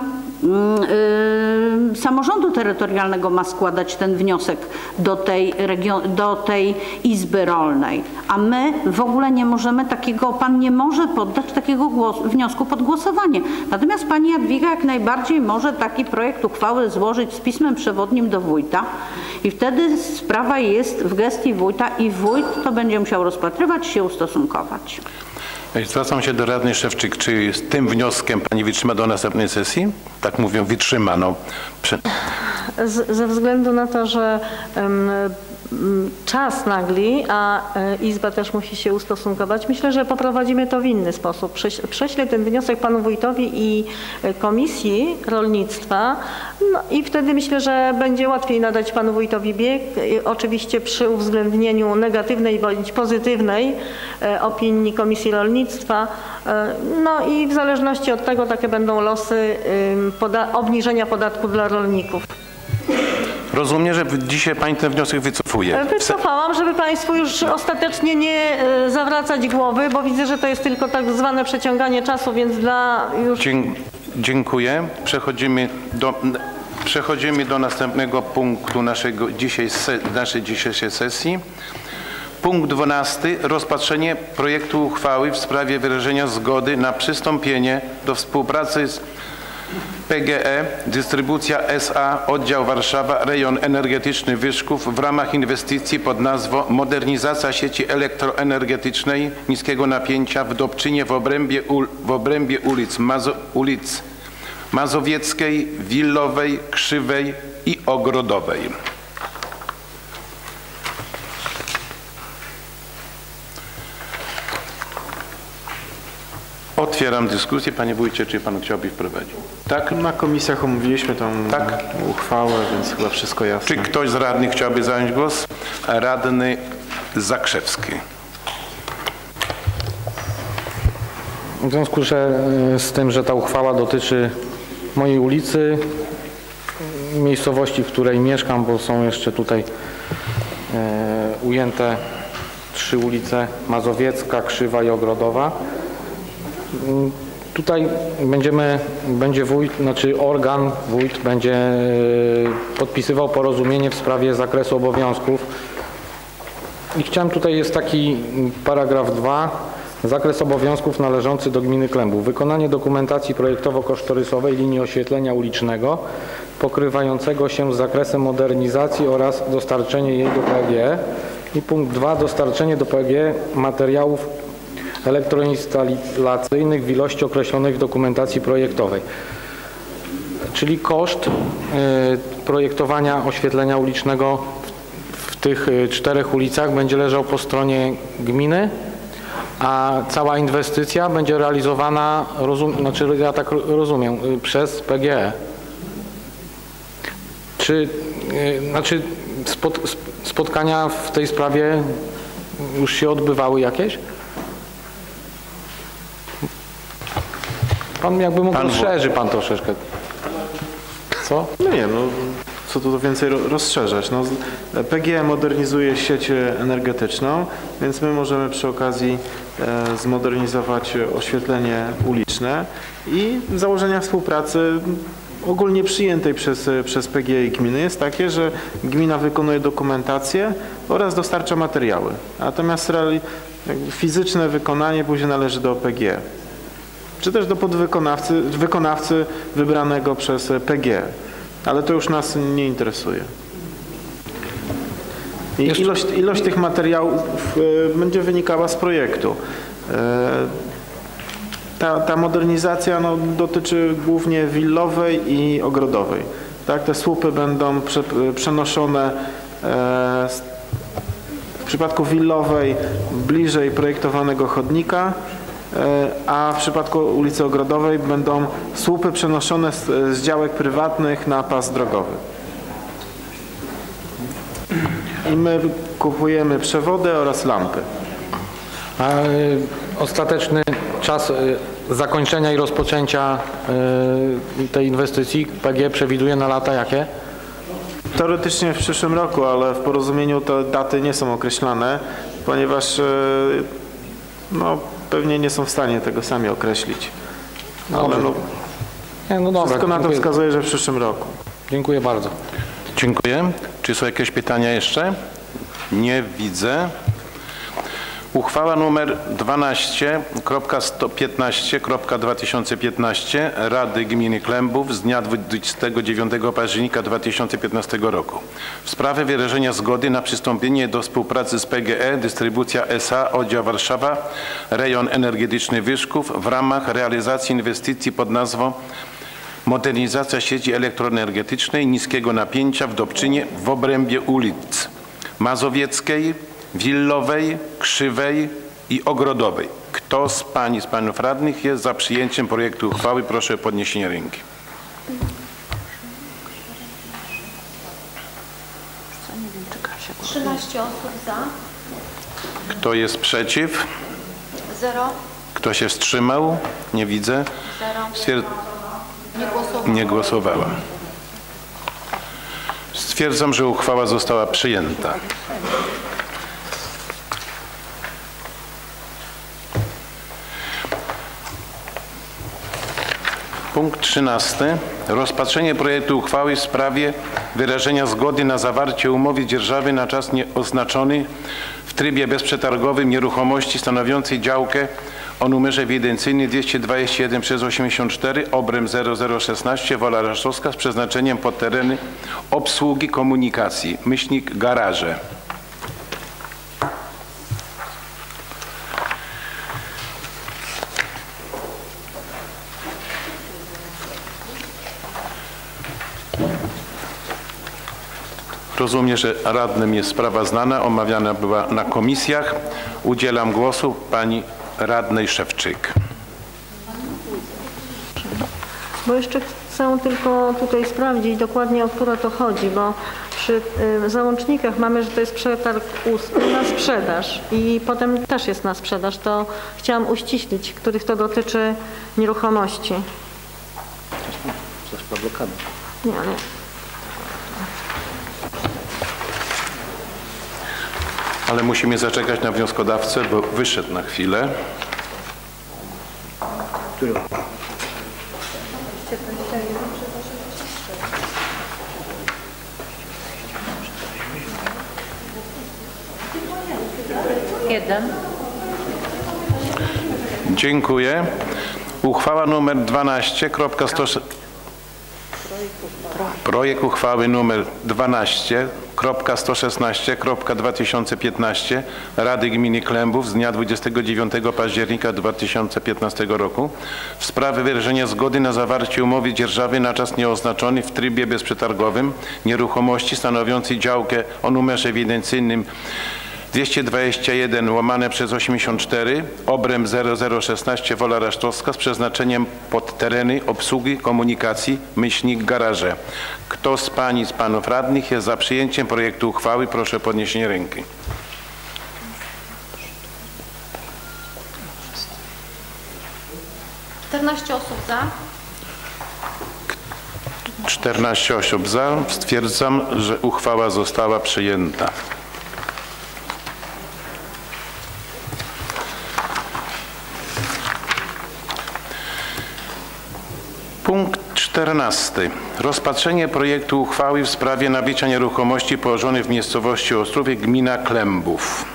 Yy, samorządu terytorialnego ma składać ten wniosek do tej, region, do tej Izby Rolnej, a my w ogóle nie możemy takiego, Pan nie może poddać takiego głos, wniosku pod głosowanie. Natomiast Pani Jadwiga jak najbardziej może taki projekt uchwały złożyć z pismem przewodnim do wójta i wtedy sprawa jest w gestii wójta i wójt to będzie musiał rozpatrywać, się ustosunkować. Zwracam się do radnej Szewczyk. Czy z tym wnioskiem pani wytrzyma do następnej sesji? Tak mówią, wytrzyma. No. Prze- Z, ze względu na to, że um, czas nagli, a e, Izba też musi się ustosunkować, myślę, że poprowadzimy to w inny sposób. Prześ, prześlę ten wniosek Panu Wójtowi i Komisji Rolnictwa, no i wtedy myślę, że będzie łatwiej nadać Panu Wójtowi bieg, e, oczywiście przy uwzględnieniu negatywnej bądź pozytywnej e, opinii Komisji Rolnictwa. E, no i w zależności od tego takie będą losy e, poda- obniżenia podatku dla rolników. Rozumiem, że dzisiaj pani ten wniosek wycofuje. Wycofałam, żeby Państwu już ostatecznie nie e, zawracać głowy, bo widzę, że to jest tylko tak zwane przeciąganie czasu, więc dla już... Dzie- dziękuję. Przechodzimy do, przechodzimy do następnego punktu naszego dzisiaj, se, naszej dzisiejszej sesji. Punkt dwunasty. Rozpatrzenie projektu uchwały w sprawie wyrażenia zgody na przystąpienie do współpracy z P G E Dystrybucja S A Oddział Warszawa Rejon Energetyczny Wyszków w ramach inwestycji pod nazwą Modernizacja sieci elektroenergetycznej niskiego napięcia w Dobczynie w obrębie, ul, w obrębie ulic, Mazo, ulic Mazowieckiej, Willowej, Krzywej i Ogrodowej. Otwieram dyskusję. Panie wójcie, czy pan chciałby wprowadzić? Tak, na komisjach omówiliśmy tą Tak. uchwałę, więc chyba wszystko jasne. Czy ktoś z radnych chciałby zająć głos? Radny Zakrzewski. W związku że, z tym, że ta uchwała dotyczy mojej ulicy, miejscowości, w której mieszkam, bo są jeszcze tutaj e, ujęte trzy ulice, Mazowiecka, Krzywa i Ogrodowa. Tutaj będziemy, będzie wójt, znaczy organ, wójt będzie podpisywał porozumienie w sprawie zakresu obowiązków. I chciałem, tutaj jest taki paragraf dwa, zakres obowiązków należący do gminy Klębów. Wykonanie dokumentacji projektowo-kosztorysowej linii oświetlenia ulicznego pokrywającego się z zakresem modernizacji oraz dostarczenie jej do P G E. I punkt dwa, dostarczenie do P G E materiałów elektroinstalacyjnych w ilości określonych w dokumentacji projektowej. Czyli koszt y, projektowania oświetlenia ulicznego w, w tych y, czterech ulicach będzie leżał po stronie gminy, a cała inwestycja będzie realizowana, rozum, znaczy ja tak rozumiem, y, przez P G E. Czy y, znaczy spot, spotkania w tej sprawie już się odbywały jakieś? Pan jakby mógł, rozszerzy pan troszeczkę. Co? No nie, no co tu więcej rozszerzać. No, P G E modernizuje sieć energetyczną, więc my możemy przy okazji e, zmodernizować oświetlenie uliczne i założenia współpracy ogólnie przyjętej przez, przez P G E i gminy jest takie, że gmina wykonuje dokumentację oraz dostarcza materiały. Natomiast fizyczne wykonanie później należy do P G E. Czy też do podwykonawcy, wykonawcy wybranego przez P G E. Ale to już nas nie interesuje. I ilość, ilość tych materiałów będzie wynikała z projektu. Ta, ta modernizacja no, dotyczy głównie willowej i ogrodowej. Tak, te słupy będą prze, przenoszone w przypadku willowej bliżej projektowanego chodnika, a w przypadku ulicy Ogrodowej będą słupy przenoszone z, z działek prywatnych na pas drogowy. I my kupujemy przewody oraz lampy. A y, ostateczny czas y, zakończenia i rozpoczęcia y, tej inwestycji P G E przewiduje na lata jakie? Teoretycznie w przyszłym roku, ale w porozumieniu te daty nie są określane, ponieważ y, no, pewnie nie są w stanie tego sami określić. Ale no, nie, no dobra, wszystko na to dziękuję. wskazuje, że w przyszłym roku. Dziękuję bardzo. Dziękuję. Czy są jakieś pytania jeszcze? Nie widzę. Uchwała nr dwanaście sto piętnaście dwa tysiące piętnaście Rady Gminy Klębów z dnia dwudziestego dziewiątego października dwa tysiące piętnastego roku w sprawie wyrażenia zgody na przystąpienie do współpracy z P G E Dystrybucja S A Oddział Warszawa Rejon Energetyczny Wyszków w ramach realizacji inwestycji pod nazwą Modernizacja sieci elektroenergetycznej niskiego napięcia w Dobczynie w obrębie ulic Mazowieckiej, Willowej, Krzywej i Ogrodowej. Kto z pań i z panów radnych jest za przyjęciem projektu uchwały? Proszę o podniesienie ręki. trzynaście osób za. Kto jest przeciw? Zero. Kto się wstrzymał? Nie widzę. Stwierd... Nie głosowało. Nie głosowała. Stwierdzam, że uchwała została przyjęta. Punkt trzynasty. Rozpatrzenie projektu uchwały w sprawie wyrażenia zgody na zawarcie umowy dzierżawy na czas nieoznaczony w trybie bezprzetargowym nieruchomości stanowiącej działkę o numerze ewidencyjnym dwieście dwadzieścia jeden przez osiemdziesiąt cztery obręb zero zero szesnaście Wola Rasztowska z przeznaczeniem pod tereny obsługi komunikacji, myślnik garaże. Rozumiem, że radnym jest sprawa znana, omawiana była na komisjach. Udzielam głosu pani radnej Szewczyk. Bo jeszcze chcę tylko tutaj sprawdzić dokładnie, o które to chodzi, bo przy y, załącznikach mamy, że to jest przetarg ustny na sprzedaż i potem też jest na sprzedaż. To chciałam uściślić, których to dotyczy nieruchomości. Nie, nie. Ale musimy zaczekać na wnioskodawcę, bo wyszedł na chwilę. Jeden. Dziękuję. Uchwała numer dwanaście. sto... Projekt uchwały numer dwanaście. sto szesnaście dwa tysiące piętnaście Rady Gminy Klębów z dnia dwudziestego dziewiątego października dwa tysiące piętnastego roku w sprawie wyrażenia zgody na zawarcie umowy dzierżawy na czas nieoznaczony w trybie bezprzetargowym nieruchomości stanowiącej działkę o numerze ewidencyjnym dwieście dwadzieścia jeden łamane przez osiemdziesiąt cztery obręb zero zero szesnaście Wola Rasztowska z przeznaczeniem pod tereny obsługi komunikacji myślnik garaże. Kto z pań i z panów radnych jest za przyjęciem projektu uchwały? Proszę o podniesienie ręki. czternaście osób za. czternaście osób za. Stwierdzam, że uchwała została przyjęta. Punkt czternasty. Rozpatrzenie projektu uchwały w sprawie nabycia nieruchomości położonej w miejscowości Ostrówek, gmina Klębów.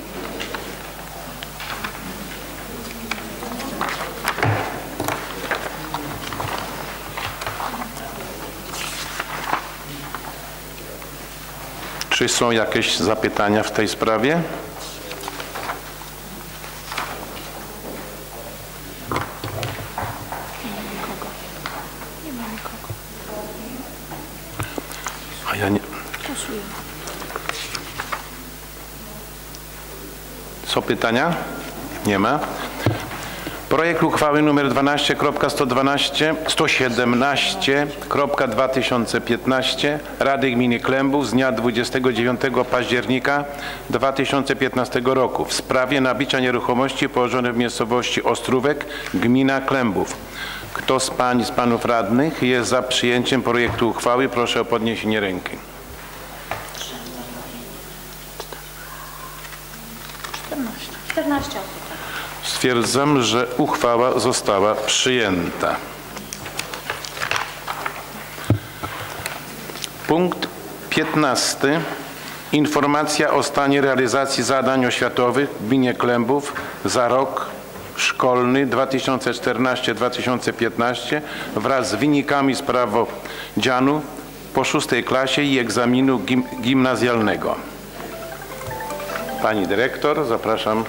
Czy są jakieś zapytania w tej sprawie? A ja nie. Są pytania? Nie ma. Projekt uchwały nr dwanaście sto siedemnaście dwa tysiące piętnaście Rady Gminy Klębów z dnia dwudziestego dziewiątego października dwa tysiące piętnastego roku w sprawie nabycia nieruchomości położonej w miejscowości Ostrówek, gmina Klębów. Kto z pań i z panów radnych jest za przyjęciem projektu uchwały? Proszę o podniesienie ręki. czternaście osób. Stwierdzam, że uchwała została przyjęta. Punkt piętnasty. Informacja o stanie realizacji zadań oświatowych w gminie Klębów za rok szkolny dwa tysiące czternasty dwa tysiące piętnasty wraz z wynikami sprawdzianu po szóstej klasie i egzaminu gim, gimnazjalnego. Pani dyrektor, zapraszam.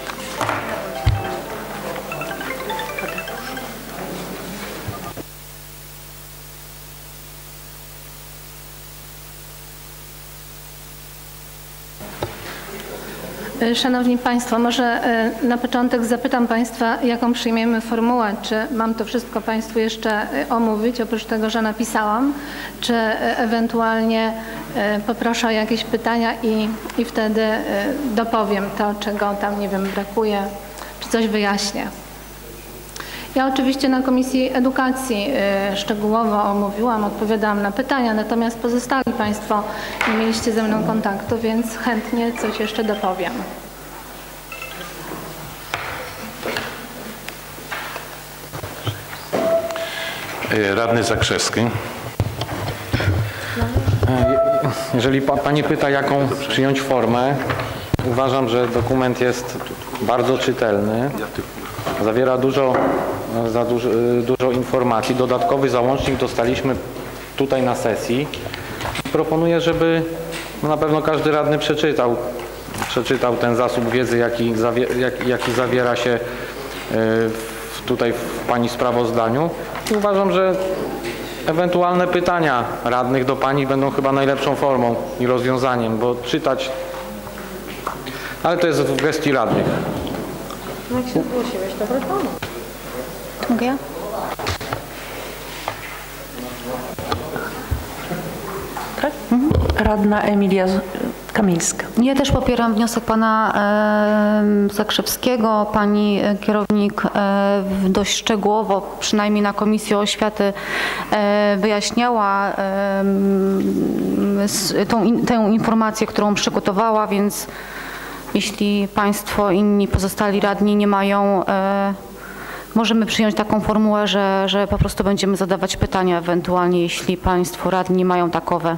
Szanowni Państwo, może na początek zapytam Państwa, jaką przyjmiemy formułę. Czy mam to wszystko Państwu jeszcze omówić, oprócz tego, że napisałam, czy ewentualnie poproszę o jakieś pytania i, i wtedy dopowiem to, czego tam, nie wiem, brakuje, czy coś wyjaśnię. Ja oczywiście na Komisji Edukacji szczegółowo omówiłam, odpowiadałam na pytania, natomiast pozostali Państwo nie mieliście ze mną kontaktu, więc chętnie coś jeszcze dopowiem. Radny Zakrzewski. Jeżeli pa, Pani pyta, jaką przyjąć formę, uważam, że dokument jest bardzo czytelny. zawiera dużo, za dużo, dużo informacji. Dodatkowy załącznik dostaliśmy tutaj na sesji. Proponuję, żeby no na pewno każdy radny przeczytał, przeczytał ten zasób wiedzy, jaki, zawie, jak, jaki zawiera się w, tutaj w Pani sprawozdaniu. I uważam, że ewentualne pytania radnych do Pani będą chyba najlepszą formą i rozwiązaniem, bo czytać, ale to jest w gestii radnych. No jak się zgłosiłeś, to proponuj. Mogę ja? Tak? Mhm. Radna Emilia Kamińska. Ja też popieram wniosek pana e, Zakrzewskiego. Pani kierownik e, dość szczegółowo, przynajmniej na Komisji Oświaty, e, wyjaśniała e, s, tą, in, tę informację, którą przygotowała, więc jeśli państwo inni pozostali radni nie mają, e, możemy przyjąć taką formułę, że, że po prostu będziemy zadawać pytania ewentualnie, jeśli państwo radni mają takowe.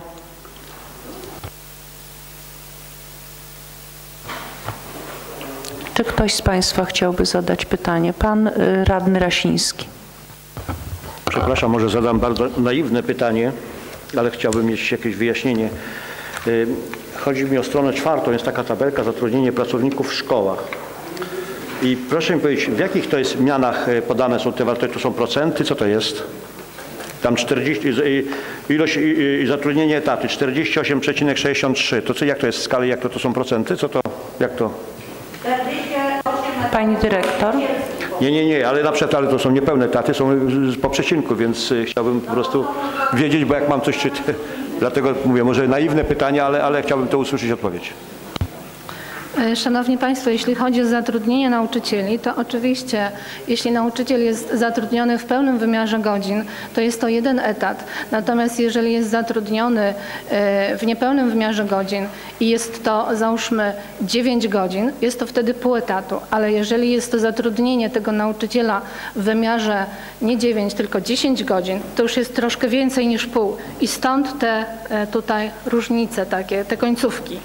Czy ktoś z Państwa chciałby zadać pytanie? Pan y, radny Rasiński. Przepraszam, może zadam bardzo naiwne pytanie, ale chciałbym mieć jakieś wyjaśnienie. Chodzi mi o stronę czwartą, jest taka tabelka zatrudnienie pracowników w szkołach. I proszę mi powiedzieć, w jakich to jest mianach podane są te wartości, to są procenty, co to jest? Tam czterdzieści, ilość i zatrudnienie etaty czterdzieści osiem przecinek sześćdziesiąt trzy. To co, jak to jest w skali, jak to, to są procenty? Co to, jak to? Pani dyrektor. Nie, nie, nie, ale na przykład, ale to są niepełne etaty, są po przecinku, więc chciałbym po prostu wiedzieć, bo jak mam coś czytać, dlatego mówię, może naiwne pytanie, ale, ale chciałbym to usłyszeć odpowiedź. Szanowni Państwo, jeśli chodzi o zatrudnienie nauczycieli, to oczywiście jeśli nauczyciel jest zatrudniony w pełnym wymiarze godzin, to jest to jeden etat. Natomiast jeżeli jest zatrudniony w niepełnym wymiarze godzin i jest to załóżmy dziewięć godzin, jest to wtedy pół etatu. Ale jeżeli jest to zatrudnienie tego nauczyciela w wymiarze nie dziewięć, tylko dziesięć godzin, to już jest troszkę więcej niż pół. I stąd te tutaj różnice takie, te końcówki.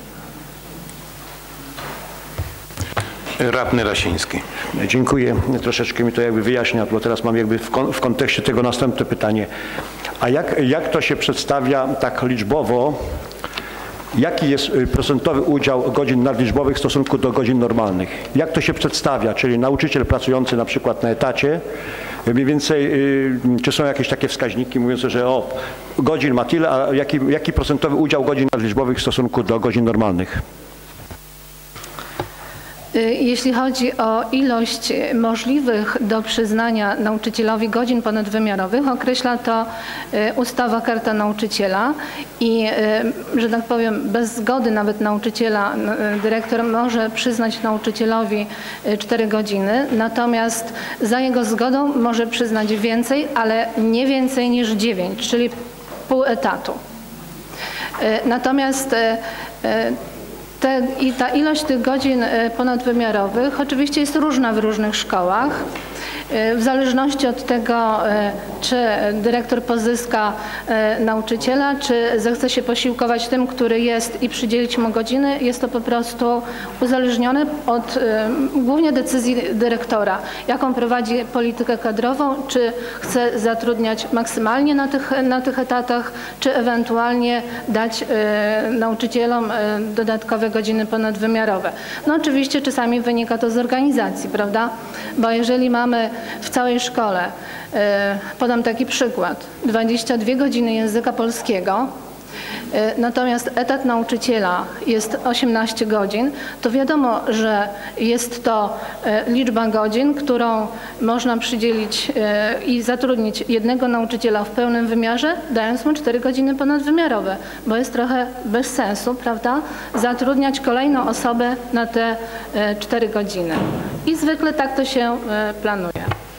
Radny Rasiński. Dziękuję. Troszeczkę mi to jakby wyjaśnia, bo teraz mam jakby w, kon w kontekście tego następne pytanie. A jak, jak to się przedstawia tak liczbowo? Jaki jest procentowy udział godzin nadliczbowych w stosunku do godzin normalnych? Jak to się przedstawia? Czyli nauczyciel pracujący na przykład na etacie, mniej więcej, czy są jakieś takie wskaźniki mówiące, że o, godzin ma tyle, a jaki, jaki procentowy udział godzin nadliczbowych w stosunku do godzin normalnych? Jeśli chodzi o ilość możliwych do przyznania nauczycielowi godzin ponadwymiarowych, określa to ustawa Karta Nauczyciela i, że tak powiem, bez zgody nawet nauczyciela dyrektor może przyznać nauczycielowi cztery godziny, natomiast za jego zgodą może przyznać więcej, ale nie więcej niż dziewięć, czyli pół etatu. Natomiast Te, I ta ilość tych godzin ponadwymiarowych oczywiście jest różna w różnych szkołach. W zależności od tego, czy dyrektor pozyska nauczyciela, czy zechce się posiłkować tym, który jest i przydzielić mu godziny, jest to po prostu uzależnione od głównie decyzji dyrektora, jaką prowadzi politykę kadrową, czy chce zatrudniać maksymalnie na tych, na tych etatach, czy ewentualnie dać nauczycielom dodatkowe godziny ponadwymiarowe. No oczywiście czasami wynika to z organizacji, prawda? Bo jeżeli mamy w całej szkole, podam taki przykład, dwadzieścia dwie godziny języka polskiego, natomiast etat nauczyciela jest osiemnaście godzin, to wiadomo, że jest to liczba godzin, którą można przydzielić i zatrudnić jednego nauczyciela w pełnym wymiarze, dając mu cztery godziny ponadwymiarowe, bo jest trochę bez sensu, prawda, zatrudniać kolejną osobę na te cztery godziny. I zwykle tak to się planuje.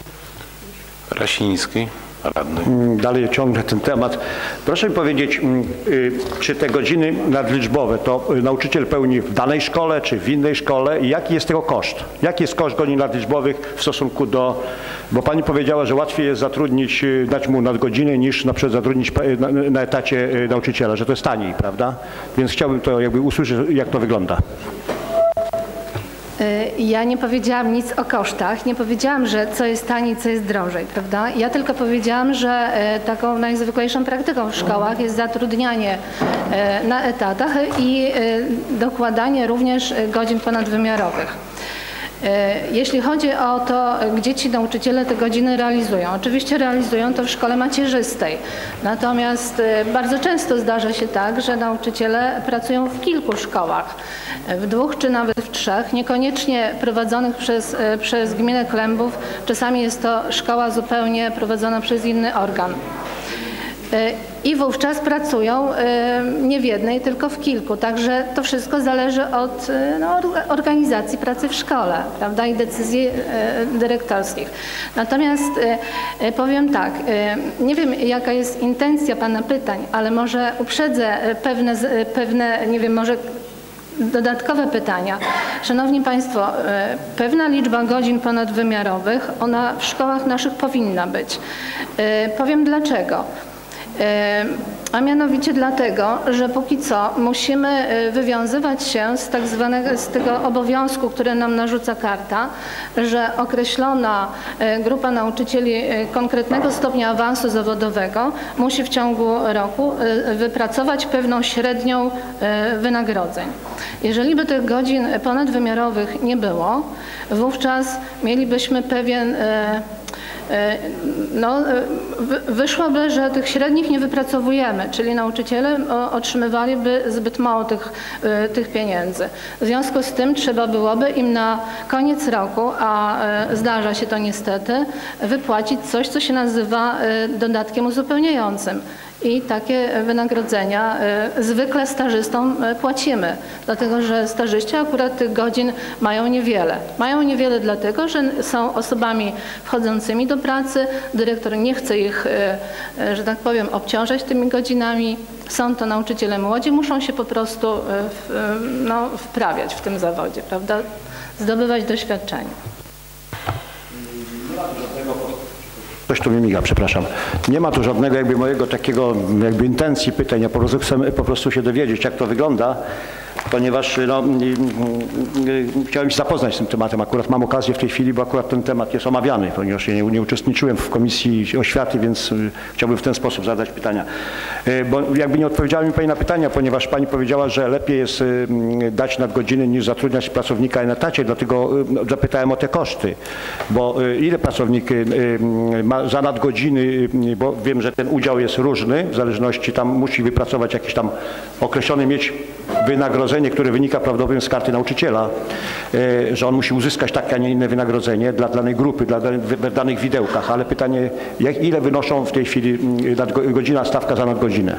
Rasiński, radny. Dalej ciągnę ten temat. Proszę mi powiedzieć, czy te godziny nadliczbowe to nauczyciel pełni w danej szkole, czy w innej szkole i jaki jest tego koszt? Jaki jest koszt godzin nadliczbowych w stosunku do, bo pani powiedziała, że łatwiej jest zatrudnić, dać mu nadgodziny niż na przykład zatrudnić na, na etacie nauczyciela, że to jest taniej, prawda? Więc chciałbym to jakby usłyszeć, jak to wygląda. Ja nie powiedziałam nic o kosztach, nie powiedziałam, że co jest taniej, co jest drożej, prawda? Ja tylko powiedziałam, że taką najzwyklejszą praktyką w szkołach jest zatrudnianie na etatach i dokładanie również godzin ponadwymiarowych. Jeśli chodzi o to, gdzie ci nauczyciele te godziny realizują, oczywiście realizują to w szkole macierzystej. Natomiast bardzo często zdarza się tak, że nauczyciele pracują w kilku szkołach, w dwóch czy nawet w trzech, niekoniecznie prowadzonych przez, przez gminę Klębów. Czasami jest to szkoła zupełnie prowadzona przez inny organ. I wówczas pracują nie w jednej, tylko w kilku. Także to wszystko zależy od no, organizacji pracy w szkole, prawda, i decyzji dyrektorskich. Natomiast powiem tak, nie wiem jaka jest intencja Pana pytań, ale może uprzedzę pewne, pewne nie wiem, może dodatkowe pytania. Szanowni Państwo, pewna liczba godzin ponadwymiarowych, ona w szkołach naszych powinna być. Powiem dlaczego. A mianowicie dlatego, że póki co musimy wywiązywać się z tak zwanego, z tego obowiązku, który nam narzuca karta, że określona grupa nauczycieli konkretnego stopnia awansu zawodowego musi w ciągu roku wypracować pewną średnią wynagrodzeń. Jeżeli by tych godzin ponadwymiarowych nie było, wówczas mielibyśmy pewien no, wyszłoby, że tych średnich nie wypracowujemy, czyli nauczyciele otrzymywaliby zbyt mało tych, tych pieniędzy. W związku z tym trzeba byłoby im na koniec roku, a zdarza się to niestety, wypłacić coś, co się nazywa dodatkiem uzupełniającym. I takie wynagrodzenia zwykle stażystom płacimy, dlatego że stażyści akurat tych godzin mają niewiele. Mają niewiele dlatego, że są osobami wchodzącymi do pracy, dyrektor nie chce ich, że tak powiem, obciążać tymi godzinami. Są to nauczyciele młodzi, muszą się po prostu no, wprawiać w tym zawodzie, prawda? Zdobywać doświadczenie. Coś tu mi miga, przepraszam. Nie ma tu żadnego jakby mojego takiego jakby intencji pytań. Ja po prostu chcę po prostu się dowiedzieć, jak to wygląda, ponieważ no, chciałem się zapoznać z tym tematem. Akurat mam okazję w tej chwili, bo akurat ten temat jest omawiany, ponieważ ja nie, nie uczestniczyłem w Komisji Oświaty, więc chciałbym w ten sposób zadać pytania. Bo jakby nie odpowiedziała mi Pani na pytania, ponieważ Pani powiedziała, że lepiej jest dać nadgodziny niż zatrudniać pracownika na etacie, dlatego zapytałem o te koszty, bo ile pracownik ma za nadgodziny, bo wiem, że ten udział jest różny, w zależności tam musi wypracować jakieś tam określone mieć wynagrodzenie, które wynika prawdopodobnie z karty nauczyciela, że on musi uzyskać takie, a nie inne wynagrodzenie dla danej grupy, dla danych, w danych widełkach, ale pytanie, jak, ile wynoszą w tej chwili godzina, stawka za nadgodzinę?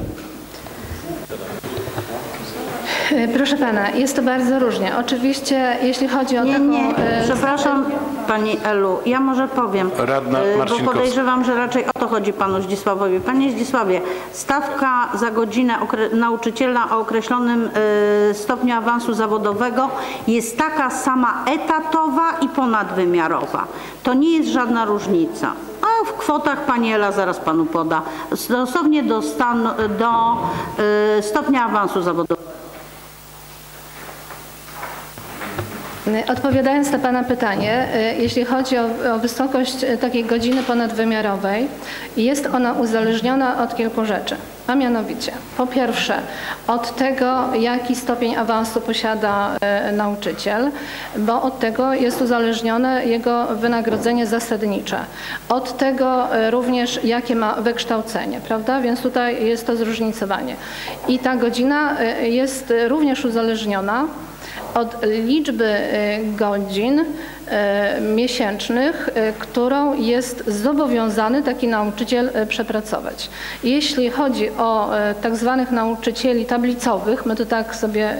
Proszę Pana, jest to bardzo różnie. Oczywiście, jeśli chodzi o nie, taką... Nie, przepraszam Pani Elu, ja może powiem, Radna bo podejrzewam, że raczej o to chodzi Panu Zdzisławowi. Panie Zdzisławie, stawka za godzinę nauczyciela o określonym stopniu awansu zawodowego jest taka sama etatowa i ponadwymiarowa. To nie jest żadna różnica. A w kwotach Pani Ela zaraz Panu poda. Stosownie do, stanu, do stopnia awansu zawodowego. Odpowiadając na Pana pytanie, jeśli chodzi o, o wysokość takiej godziny ponadwymiarowej, jest ona uzależniona od kilku rzeczy. A mianowicie, po pierwsze, od tego, jaki stopień awansu posiada e, nauczyciel, bo od tego jest uzależnione jego wynagrodzenie zasadnicze. Od tego e, również, jakie ma wykształcenie, prawda? Więc tutaj jest to zróżnicowanie. I ta godzina e, jest również uzależniona od liczby godzin miesięcznych, którą jest zobowiązany taki nauczyciel przepracować. Jeśli chodzi o tak zwanych nauczycieli tablicowych, my to tak sobie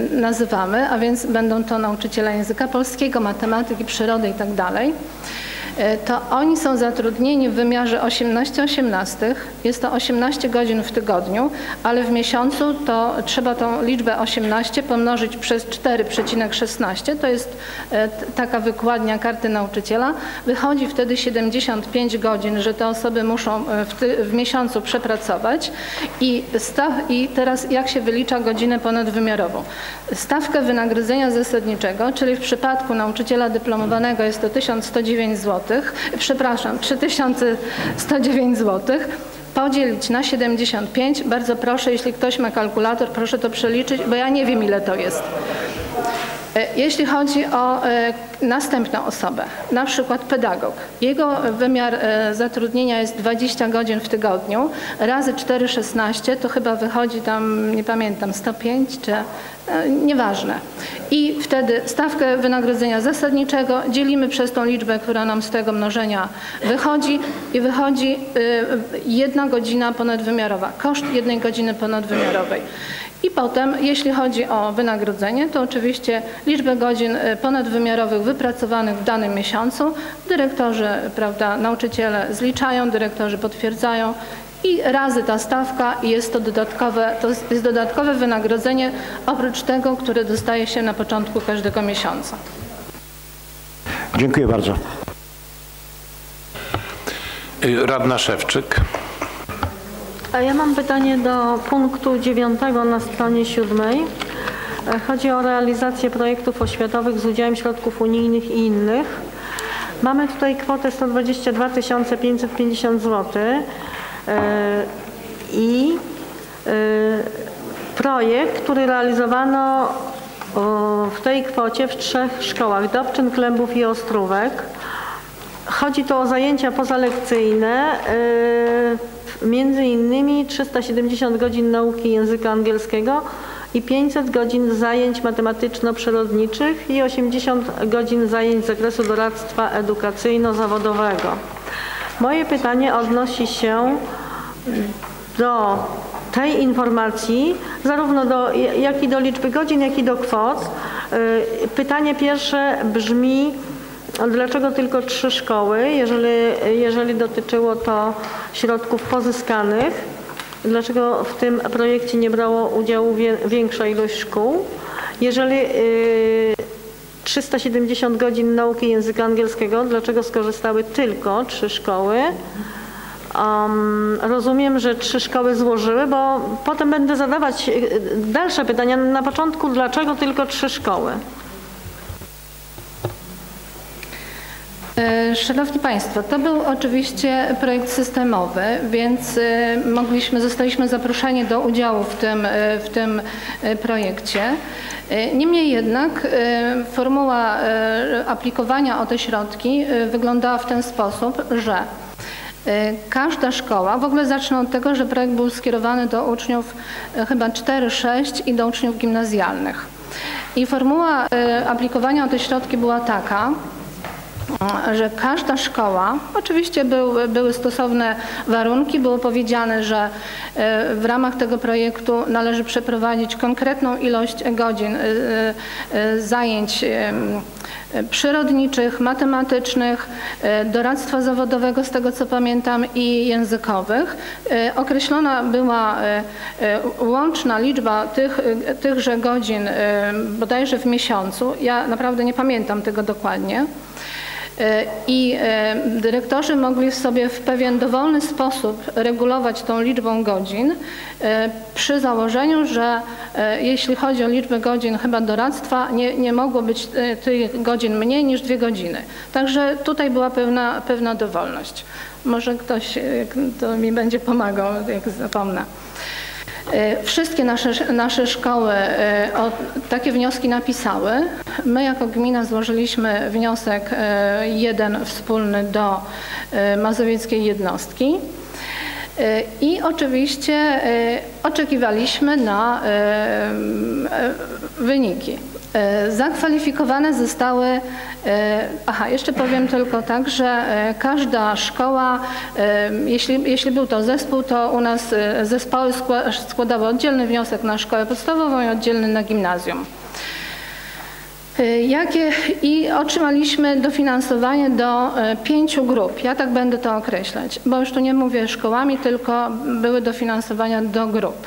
nazywamy, a więc będą to nauczyciele języka polskiego, matematyki, przyrody i tak dalej, to oni są zatrudnieni w wymiarze osiemnaście osiemnaście, jest to osiemnaście godzin w tygodniu, ale w miesiącu to trzeba tą liczbę osiemnaście pomnożyć przez cztery przecinek szesnaście, to jest taka wykładnia karty nauczyciela, wychodzi wtedy siedemdziesiąt pięć godzin, że te osoby muszą w, ty, w miesiącu przepracować i, staw, i teraz jak się wylicza godzinę ponadwymiarową. Stawkę wynagrodzenia zasadniczego, czyli w przypadku nauczyciela dyplomowanego jest to tysiąc sto dziewięć złotych, przepraszam, trzy tysiące sto dziewięć złotych, podzielić na siedemdziesiąt pięć. Bardzo proszę, jeśli ktoś ma kalkulator, proszę to przeliczyć, bo ja nie wiem, ile to jest. Jeśli chodzi o następną osobę, na przykład pedagog, jego wymiar zatrudnienia jest dwadzieścia godzin w tygodniu, razy cztery szesnaście, to chyba wychodzi tam, nie pamiętam, sto pięć czy nieważne. I wtedy stawkę wynagrodzenia zasadniczego dzielimy przez tą liczbę, która nam z tego mnożenia wychodzi i wychodzi jedna godzina ponadwymiarowa, koszt jednej godziny ponadwymiarowej. I potem, jeśli chodzi o wynagrodzenie, to oczywiście liczbę godzin ponadwymiarowych wypracowanych w danym miesiącu dyrektorzy, prawda, nauczyciele zliczają, dyrektorzy potwierdzają i razy ta stawka i jest to dodatkowe, to jest dodatkowe wynagrodzenie oprócz tego, które dostaje się na początku każdego miesiąca. Dziękuję bardzo. Radna Szewczyk. A ja mam pytanie do punktu dziewiątego na stronie siódmej. Chodzi o realizację projektów oświatowych z udziałem środków unijnych i innych. Mamy tutaj kwotę sto dwadzieścia dwa tysiące pięćset pięćdziesiąt złotych i projekt, który realizowano w tej kwocie w trzech szkołach: Dobczyn, Klębów i Ostrówek. Chodzi tu o zajęcia pozalekcyjne, między innymi trzysta siedemdziesiąt godzin nauki języka angielskiego i pięćset godzin zajęć matematyczno-przyrodniczych i osiemdziesiąt godzin zajęć z zakresu doradztwa edukacyjno-zawodowego. Moje pytanie odnosi się do tej informacji, zarówno do, jak i do liczby godzin, jak i do kwot. Pytanie pierwsze brzmi: dlaczego tylko trzy szkoły, jeżeli, jeżeli dotyczyło to środków pozyskanych? Dlaczego w tym projekcie nie brało udziału wie, większa ilość szkół? Jeżeli y, trzysta siedemdziesiąt godzin nauki języka angielskiego, dlaczego skorzystały tylko trzy szkoły? Um, rozumiem, że trzy szkoły złożyły, bo potem będę zadawać dalsze pytania. Na początku, dlaczego tylko trzy szkoły? Szanowni Państwo, to był oczywiście projekt systemowy, więc mogliśmy, zostaliśmy zaproszeni do udziału w tym, w tym projekcie. Niemniej jednak formuła aplikowania o te środki wyglądała w ten sposób, że każda szkoła, w ogóle zacznę od tego, że projekt był skierowany do uczniów chyba cztery sześć i do uczniów gimnazjalnych. I formuła aplikowania o te środki była taka, że każda szkoła, oczywiście był, były stosowne warunki, było powiedziane, że w ramach tego projektu należy przeprowadzić konkretną ilość godzin zajęć przyrodniczych, matematycznych, doradztwa zawodowego, z tego co pamiętam, i językowych. Określona była łączna liczba tych, tychże godzin bodajże w miesiącu. Ja naprawdę nie pamiętam tego dokładnie. I dyrektorzy mogli sobie w pewien dowolny sposób regulować tą liczbą godzin przy założeniu, że jeśli chodzi o liczbę godzin chyba doradztwa, nie, nie mogło być tych godzin mniej niż dwie godziny. Także tutaj była pewna, pewna dowolność. Może ktoś to mi będzie pomagał, jak zapomnę. Wszystkie nasze, nasze szkoły o takie wnioski napisały. My jako gmina złożyliśmy wniosek jeden wspólny do mazowieckiej jednostki i oczywiście oczekiwaliśmy na wyniki. Zakwalifikowane zostały, aha, jeszcze powiem tylko tak, że każda szkoła, jeśli, jeśli był to zespół, to u nas zespoły skła- składały oddzielny wniosek na szkołę podstawową i oddzielny na gimnazjum. Jakie i otrzymaliśmy dofinansowanie do pięciu grup. Ja tak będę to określać, bo już tu nie mówię szkołami, tylko były dofinansowania do grup.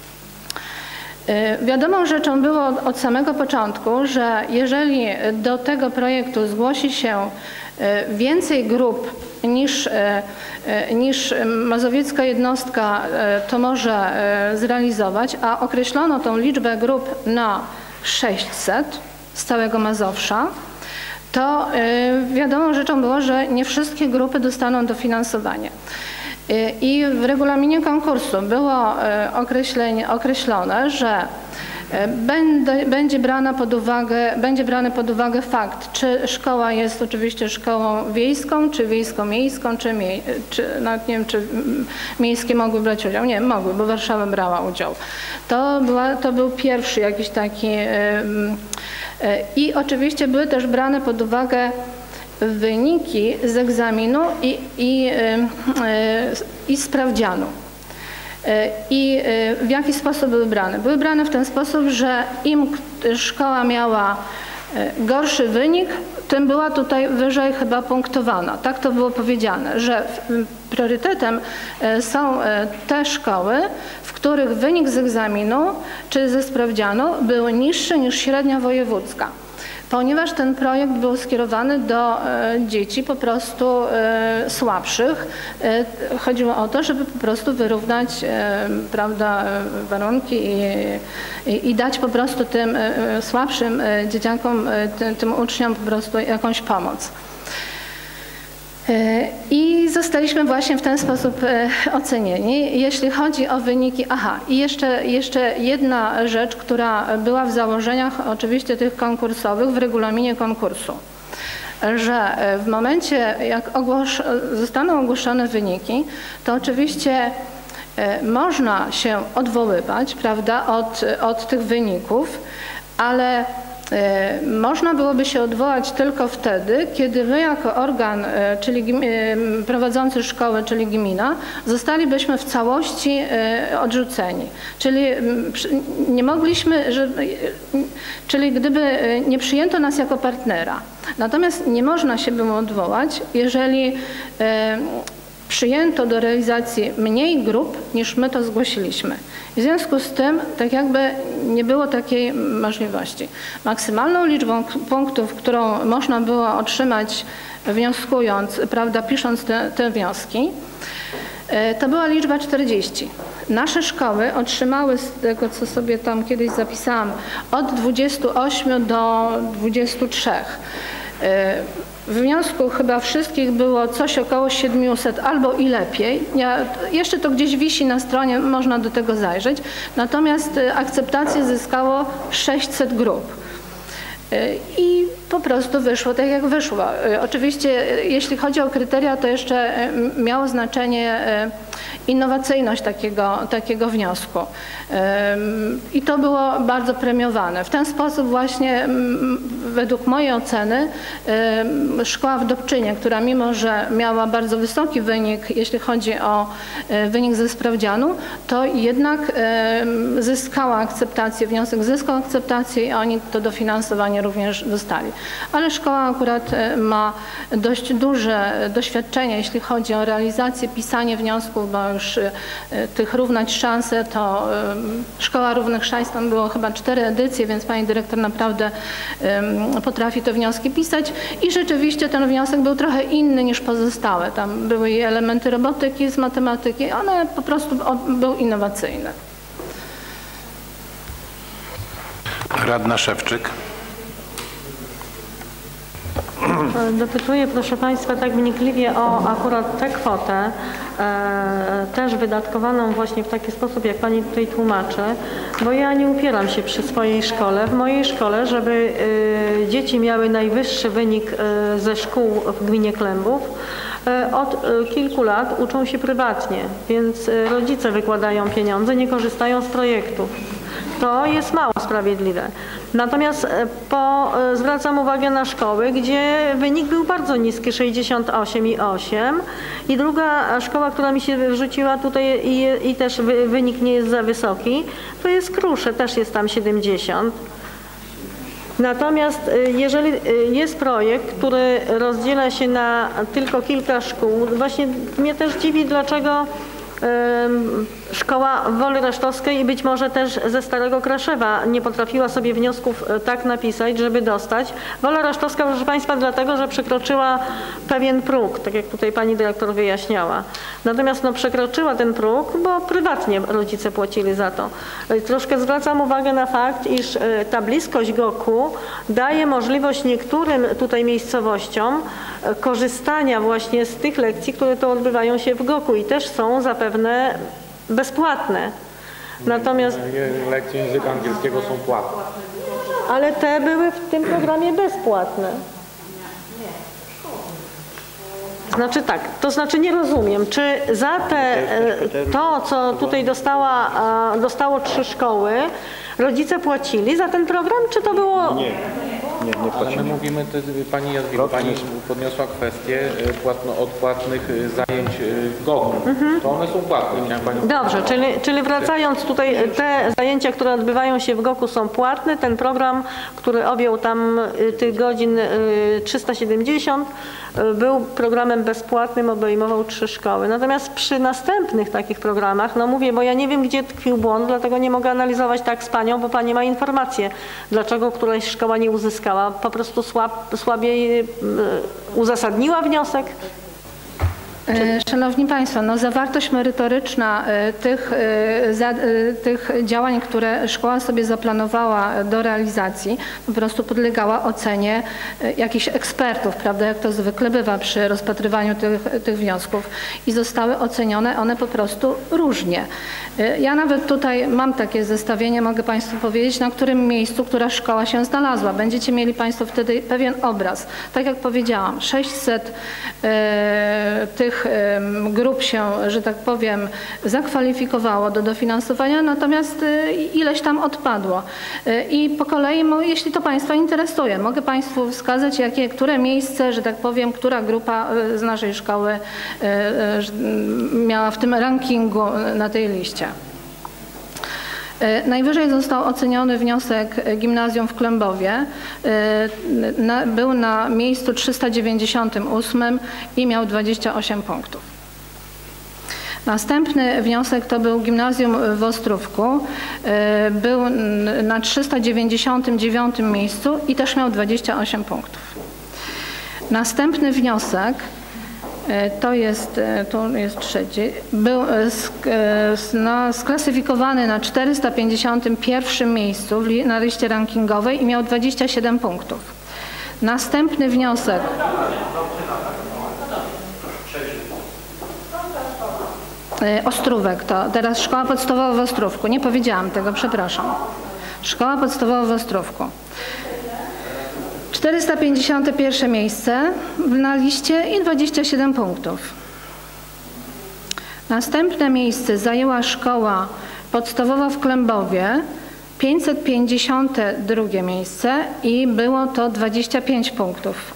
Wiadomą rzeczą było od samego początku, że jeżeli do tego projektu zgłosi się więcej grup niż, niż mazowiecka jednostka to może zrealizować, a określono tą liczbę grup na sześćset z całego Mazowsza, to wiadomą rzeczą było, że nie wszystkie grupy dostaną dofinansowanie. I w regulaminie konkursu było określone, że Będzie, będzie, brana pod uwagę, będzie brany pod uwagę fakt, czy szkoła jest oczywiście szkołą wiejską, czy wiejsko-miejską, czy, mie, czy nawet nie wiem, czy miejskie mogły brać udział. Nie, mogły, bo Warszawa brała udział. To, była, to był pierwszy jakiś taki... Yy, yy, I oczywiście były też brane pod uwagę wyniki z egzaminu i, i, yy, yy, i sprawdzianu. I w jaki sposób były brane? Były brane w ten sposób, że im szkoła miała gorszy wynik, tym była tutaj wyżej chyba punktowana. Tak to było powiedziane, że priorytetem są te szkoły, w których wynik z egzaminu czy ze sprawdzianu był niższy niż średnia wojewódzka. Ponieważ ten projekt był skierowany do dzieci po prostu słabszych, chodziło o to, żeby po prostu wyrównać, prawda, warunki i, i, i dać po prostu tym słabszym dzieciakom, tym, tym uczniom po prostu jakąś pomoc. I zostaliśmy właśnie w ten sposób ocenieni. Jeśli chodzi o wyniki, aha, i jeszcze, jeszcze jedna rzecz, która była w założeniach oczywiście tych konkursowych, w regulaminie konkursu, że w momencie, jak ogłos zostaną ogłoszone wyniki, to oczywiście można się odwoływać, prawda, od, od tych wyników, ale można byłoby się odwołać tylko wtedy, kiedy my jako organ, czyli prowadzący szkołę, czyli gmina, zostalibyśmy w całości odrzuceni. Czyli nie mogliśmy, że, czyli gdyby nie przyjęto nas jako partnera. Natomiast nie można się było odwołać, jeżeli przyjęto do realizacji mniej grup, niż my to zgłosiliśmy. W związku z tym, tak jakby nie było takiej możliwości. Maksymalną liczbą punktów, którą można było otrzymać wnioskując, prawda, pisząc te, te wnioski, to była liczba czterdzieści. Nasze szkoły otrzymały z tego, co sobie tam kiedyś zapisałam, od dwudziestu ośmiu do dwudziestu trzech. W wniosku chyba wszystkich było coś około siedmiuset albo i lepiej. Ja, jeszcze to gdzieś wisi na stronie, można do tego zajrzeć. Natomiast akceptację zyskało sześćset grup. I po prostu wyszło tak, jak wyszło. Oczywiście, jeśli chodzi o kryteria, to jeszcze miało znaczenie innowacyjność takiego, takiego wniosku. I to było bardzo premiowane. W ten sposób właśnie, według mojej oceny, szkoła w Dobczynie, która mimo, że miała bardzo wysoki wynik, jeśli chodzi o wynik ze sprawdzianu, to jednak zyskała akceptację, wniosek zyskał akceptację i oni to dofinansowanie również dostali. Ale szkoła akurat ma dość duże doświadczenie, jeśli chodzi o realizację, pisanie wniosków, bo już tych równać szanse, to Szkoła Równych Szans, tam było chyba cztery edycje, więc pani dyrektor naprawdę potrafi te wnioski pisać i rzeczywiście ten wniosek był trochę inny niż pozostałe. Tam były i elementy robotyki z matematyki, one po prostu był innowacyjne. Radna Szewczyk. Dopytuję, proszę Państwa, tak wnikliwie o akurat tę kwotę, e, też wydatkowaną właśnie w taki sposób, jak Pani tutaj tłumaczy, bo ja nie upieram się przy swojej szkole, w mojej szkole, żeby e, dzieci miały najwyższy wynik e, ze szkół w gminie Klębów. E, od e, kilku lat uczą się prywatnie, więc e, rodzice wykładają pieniądze, nie korzystają z projektów. To jest mało sprawiedliwe. Natomiast po, zwracam uwagę na szkoły, gdzie wynik był bardzo niski, sześćdziesiąt osiem i osiem. I druga szkoła, która mi się wrzuciła tutaj i, i też wy, wynik nie jest za wysoki, to jest Krusze, też jest tam siedemdziesiąt. Natomiast y, jeżeli y, jest projekt, który rozdziela się na tylko kilka szkół, właśnie mnie też dziwi, dlaczego y, szkoła Woli Resztowskiej i być może też ze Starego Kraszewa nie potrafiła sobie wniosków y, tak napisać, żeby dostać. Wola Resztowska, proszę Państwa, dlatego, że przekroczyła pewien próg, tak jak tutaj Pani Dyrektor wyjaśniała. Natomiast no, przekroczyła ten próg, bo prywatnie rodzice płacili za to. Y, troszkę zwracam uwagę na fakt, iż y, ta bliskość Goku daje możliwość niektórym tutaj miejscowościom y, korzystania właśnie z tych lekcji, które to odbywają się w Goku i też są zapewne bezpłatne. Natomiast lekcje języka angielskiego są płatne. ale te były w tym programie bezpłatne. Znaczy tak, to znaczy nie rozumiem, czy za te, to, co tutaj dostała, dostało trzy szkoły, rodzice płacili za ten program, czy to było... Nie, nie, nie Ale my mówimy, to, Pani Jadwiga, Pani podniosła kwestię płatno, odpłatnych zajęć w Goku. Mhm. To one są płatne. Chciałem Pani... Dobrze, czyli, czyli wracając tutaj, te zajęcia, które odbywają się w Goku są płatne. Ten program, który objął tam tych godzin trzysta siedemdziesiąt, był programem bezpłatnym, obejmował trzy szkoły. Natomiast przy następnych takich programach, no mówię, bo ja nie wiem, gdzie tkwił błąd, dlatego nie mogę analizować tak z Panią, bo Pani ma informację, dlaczego któraś szkoła nie uzyskała. Po prostu słab, słabiej uzasadniła wniosek. Szanowni Państwo, no zawartość merytoryczna tych, za, tych działań, które szkoła sobie zaplanowała do realizacji, po prostu podlegała ocenie jakichś ekspertów, prawda, jak to zwykle bywa przy rozpatrywaniu tych, tych wniosków i zostały ocenione one po prostu różnie. Ja nawet tutaj mam takie zestawienie, mogę Państwu powiedzieć, na którym miejscu która szkoła się znalazła. Będziecie mieli Państwo wtedy pewien obraz. Tak jak powiedziałam, sześćset e, tych grup się, że tak powiem, zakwalifikowało do dofinansowania, natomiast ileś tam odpadło. I po kolei, jeśli to Państwa interesuje, mogę Państwu wskazać, jakie, które miejsce, że tak powiem, która grupa z naszej szkoły miała w tym rankingu na tej liście. Najwyżej został oceniony wniosek gimnazjum w Klębowie. Był na miejscu trzysta dziewięćdziesiątym ósmym i miał dwadzieścia osiem punktów. Następny wniosek to był gimnazjum w Ostrówku. Był na trzysta dziewięćdziesiątym dziewiątym miejscu i też miał dwadzieścia osiem punktów. Następny wniosek to jest, to jest trzeci, był no, sklasyfikowany na czterysta pięćdziesiątym pierwszym miejscu na liście rankingowej i miał dwadzieścia siedem punktów. Następny wniosek. Ostrówek to, teraz szkoła podstawowa w Ostrówku, nie powiedziałam tego, przepraszam. Szkoła podstawowa w Ostrówku. czterysta pięćdziesiąte pierwsze miejsce na liście i dwadzieścia siedem punktów. Następne miejsce zajęła szkoła podstawowa w Klębowie, pięćset pięćdziesiąte drugie miejsce i było to dwadzieścia pięć punktów.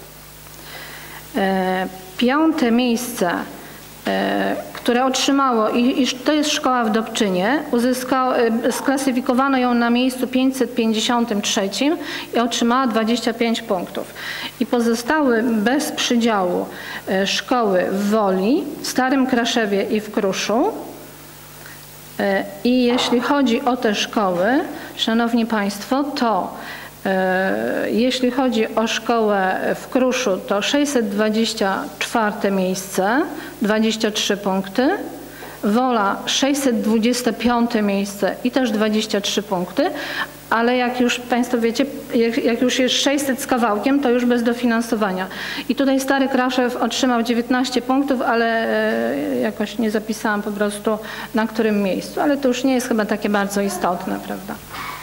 Piąte miejsce, które otrzymało, i, i to jest szkoła w Dobczynie, uzyskało, sklasyfikowano ją na miejscu pięćset pięćdziesiątym trzecim i otrzymała dwadzieścia pięć punktów. I pozostały bez przydziału szkoły w Woli, w Starym Kraszewie i w Kruszu. I jeśli chodzi o te szkoły, szanowni Państwo, to jeśli chodzi o szkołę w Kruszu, to sześćset dwadzieścia czwarte miejsce, dwadzieścia trzy punkty. Wola sześćset dwudzieste piąte miejsce i też dwadzieścia trzy punkty, ale jak już Państwo wiecie, jak, jak już jest sześćset z kawałkiem, to już bez dofinansowania. I tutaj Stary Kraszew otrzymał dziewiętnaście punktów, ale e, jakoś nie zapisałam po prostu na którym miejscu, ale to już nie jest chyba takie bardzo istotne, prawda?